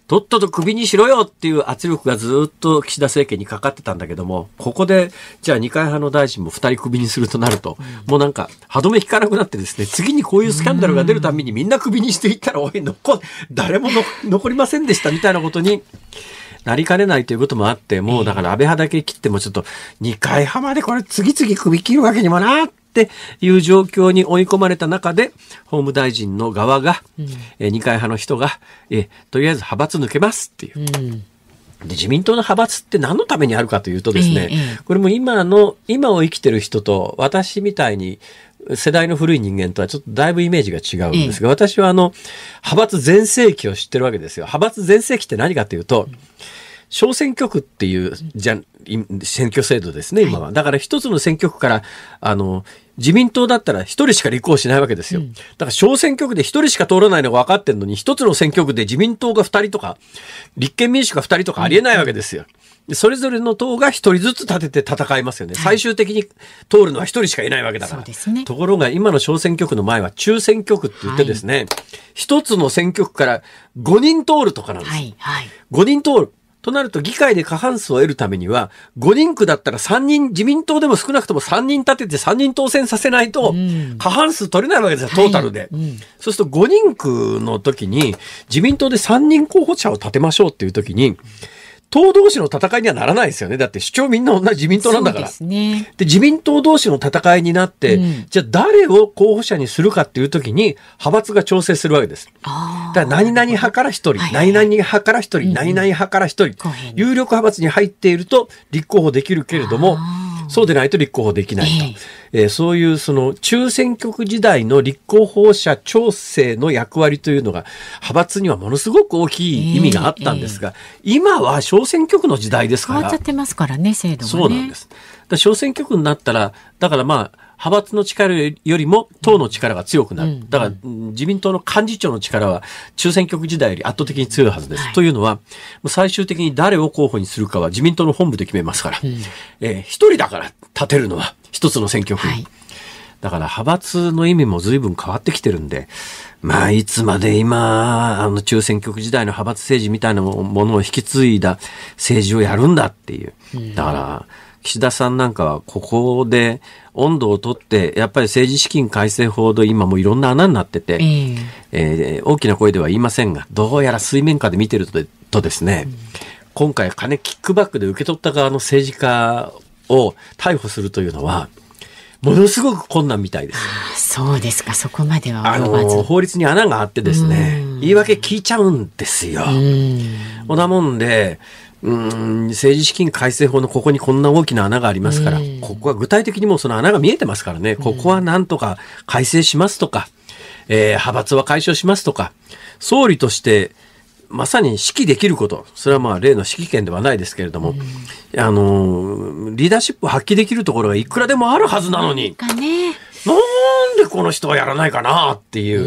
とっととクビにしろよっていう圧力がずっと岸田政権にかかってたんだけども、ここでじゃあ二階派の大臣もふたりクビにするとなると、うん、もうなんか歯止め引かなくなってですね、次にこういうスキャンダルが出るたびにみんなクビにしていったら、おい残誰もの残りませんでしたみたいなことになりかねないということもあって、もうだから安倍派だけ切ってもちょっと二階派までこれ次々クビ切るわけにもなっていう状況に追い込まれた中で、法務大臣の側が、うん、え二階派の人がえとりあえず派閥抜けますっていう、うん、で自民党の派閥って何のためにあるかというとですね、ええ、これも今の今を生きてる人と私みたいに世代の古い人間とはちょっとだいぶイメージが違うんですが、ええ、私はあの派閥全盛期を知ってるわけですよ。派閥全盛期って何かというと、小選挙区っていうじゃ選挙制度ですね、今は。だから一つの選挙区から、あの、自民党だったら一人しか立候補しないわけですよ。だから小選挙区で一人しか通らないのが分かってんのに、一つの選挙区で自民党が二人とか、立憲民主が二人とかありえないわけですよ。それぞれの党が一人ずつ立てて戦いますよね。最終的に通るのは一人しかいないわけだから。そうですね。ところが今の小選挙区の前は中選挙区って言ってですね、一、はい、つの選挙区からごにん通るとかなんです。はいはい、ごにん通る。となると議会で過半数を得るためにはごにん区だったらさんにん、自民党でも少なくともさんにん立ててさんにん当選させないと過半数取れないわけですよ、トータルで、はいうん、そうするとごにん区の時に自民党でさんにん候補者を立てましょうっていう時に党同士の戦いにはならないですよね。だって主張みんな同じ自民党なんだから。そうですね。で、自民党同士の戦いになって、うん、じゃあ誰を候補者にするかっていう時に派閥が調整するわけです。だから何々派から一人、はいはい、何々派から一人、うん、何々派から一人、有力派閥に入っていると立候補できるけれども、そうでないと立候補できないと。えーえー、そういうその中選挙区時代の立候補者調整の役割というのが派閥にはものすごく大きい意味があったんですが、えーえー、今は小選挙区の時代ですから。 変わっちゃってますからね、制度がね。 そうなんです。だ小選挙区になったら、だからまあ、派閥の力よりも党の力が強くなる。だから自民党の幹事長の力は中選挙区時代より圧倒的に強いはずです。はい、というのは、最終的に誰を候補にするかは自民党の本部で決めますから。うんえー、一人だから立てるのは一つの選挙区。はい、だから派閥の意味も随分変わってきてるんで、まあいつまで今、あの中選挙区時代の派閥政治みたいなものを引き継いだ政治をやるんだっていう。だから、岸田さんなんかはここで温度をとってやっぱり政治資金改正法で今もういろんな穴になってて、えーえー、大きな声では言いませんがどうやら水面下で見てる と, とですね、うん、今回金キックバックで受け取った側の政治家を逮捕するというのはものすごく困難みたいです。 あそうですか。そこまでは及ばず。 あの法律に穴があってですね、言い訳聞いちゃうんですよ。そんなもんでうーん政治資金改正法のここにこんな大きな穴がありますから、ここは具体的にもうその穴が見えてますからね、ここはなんとか改正しますとか、えー、派閥は解消しますとか、総理としてまさに指揮できること、それはまあ例の指揮権ではないですけれども、あのリーダーシップを発揮できるところがいくらでもあるはずなのに、 かね、 なんでこの人はやらないかなっていう、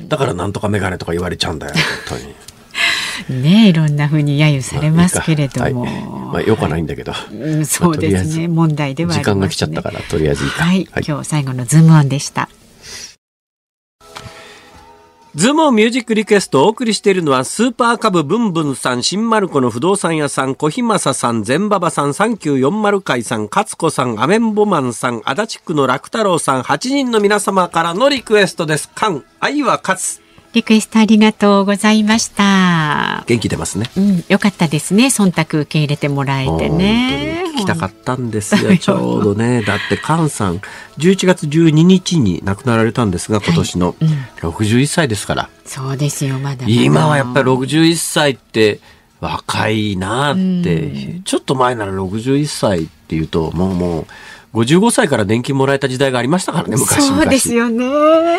だからなんとかメガネとか言われちゃうんだよ本当に。 ね、いろんな風に揶揄されますけれども、 はいまあ、よくはないんだけど、 うん、そうですね、問題ではありますね。 時間が来ちゃったからとりあえずいいか、 はいはい、今日最後のズームオンでした。 ズームオンミュージックリクエストをお送りしているのはスーパーカブブンブンさん、新丸子の不動産屋さん、小日正さん、全馬場さん、さんきゅうよんまる会さん、勝子さん、アメンボマンさん、足立区の楽太郎さん、はちにんの皆様からのリクエストです。関愛は勝つ。 リクエストありがとうございました。 元気出ますね。 うん、よかったですね。忖度受け入れてもらえてね。 聞きたかったんですよ。ちょうどね。だって菅さんじゅういちがつじゅうににちに亡くなられたんですが、今年のろくじゅういっさいですから。はいうん、そうですよ。まだまだ今はやっぱりろくじゅういっさいって若いなって、うん、ちょっと前ならろくじゅういっさいっていうともうもうごじゅうごさいから年金もらえた時代がありましたからね、昔々。 そうですよね。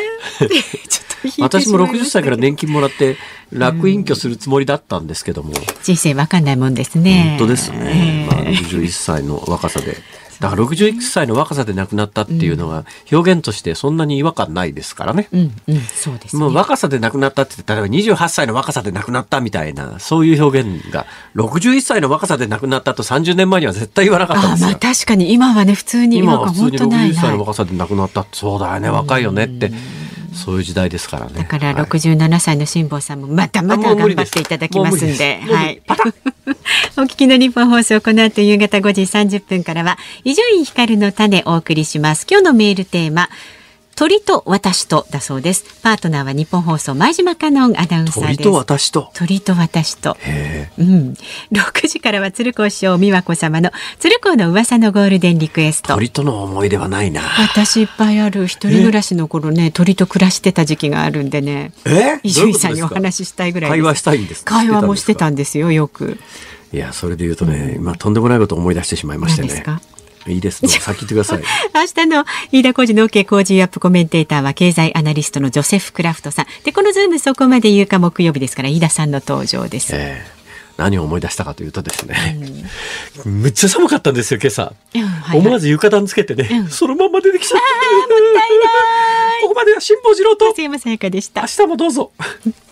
私もろくじゅっさいから年金もらって楽隠居するつもりだったんですけども、うん、 人生わかんないもんですね。 本当ですね、えーまあ、ろくじゅういっさいの若さでだからろくじゅういっさいの若さで亡くなったっていうのが表現としてそんなに違和感ないですからね、 うんうん、そうですね。 もう若さで亡くなったって例えばにじゅうはっさいの若さで亡くなったみたいなそういう表現がろくじゅういっさいの若さで亡くなったとさんじゅうねんまえには絶対言わなかったんですよ。 あ、まあ、確かに今はね普通に今は普通にろくじゅういっさいの若さで亡くなったそうだよね若いよねってそういう時代ですからね。 だからろくじゅうななさいの辛坊さんもまだまだ頑張っていただきますんで、はい。お聞きの日本放送、この後夕方ごじさんじゅっぷんからは伊集院光の種お送りします。今日のメールテーマ、鳥と私とだそうです。パートナーは日本放送前島香音アナウンサーです。 鳥と私と。 鳥と私と。 へうん。ろくじからは鶴光師匠美和子様の鶴光の噂のゴールデンリクエスト。 鳥との思い出はないな。 私いっぱいある。一人暮らしの頃ね、鳥と暮らしてた時期があるんでね。 え？ 伊集院さんにお話ししたいぐらいです。 会話したいんですか？ 会話もしてたんですよ、よく。 いや、それで言うとね、今とんでもないことを思い出してしまいましてね。 何ですか？ いいですね。先言ってください。 明日の飯田浩司の OK 工事アップコメンテーターは経済アナリストのジョセフ・クラフトさんで、このズームそこまで言うか木曜日ですから飯田さんの登場です。 えー、何を思い出したかというとですね、うん、めっちゃ寒かったんですよ今朝、うんはいはい、思わず浴衣つけてね、うん、そのまま出てきちゃった。 あーもったいない。 ここまでは辛坊治郎と松山さやかでした。 明日もどうぞ。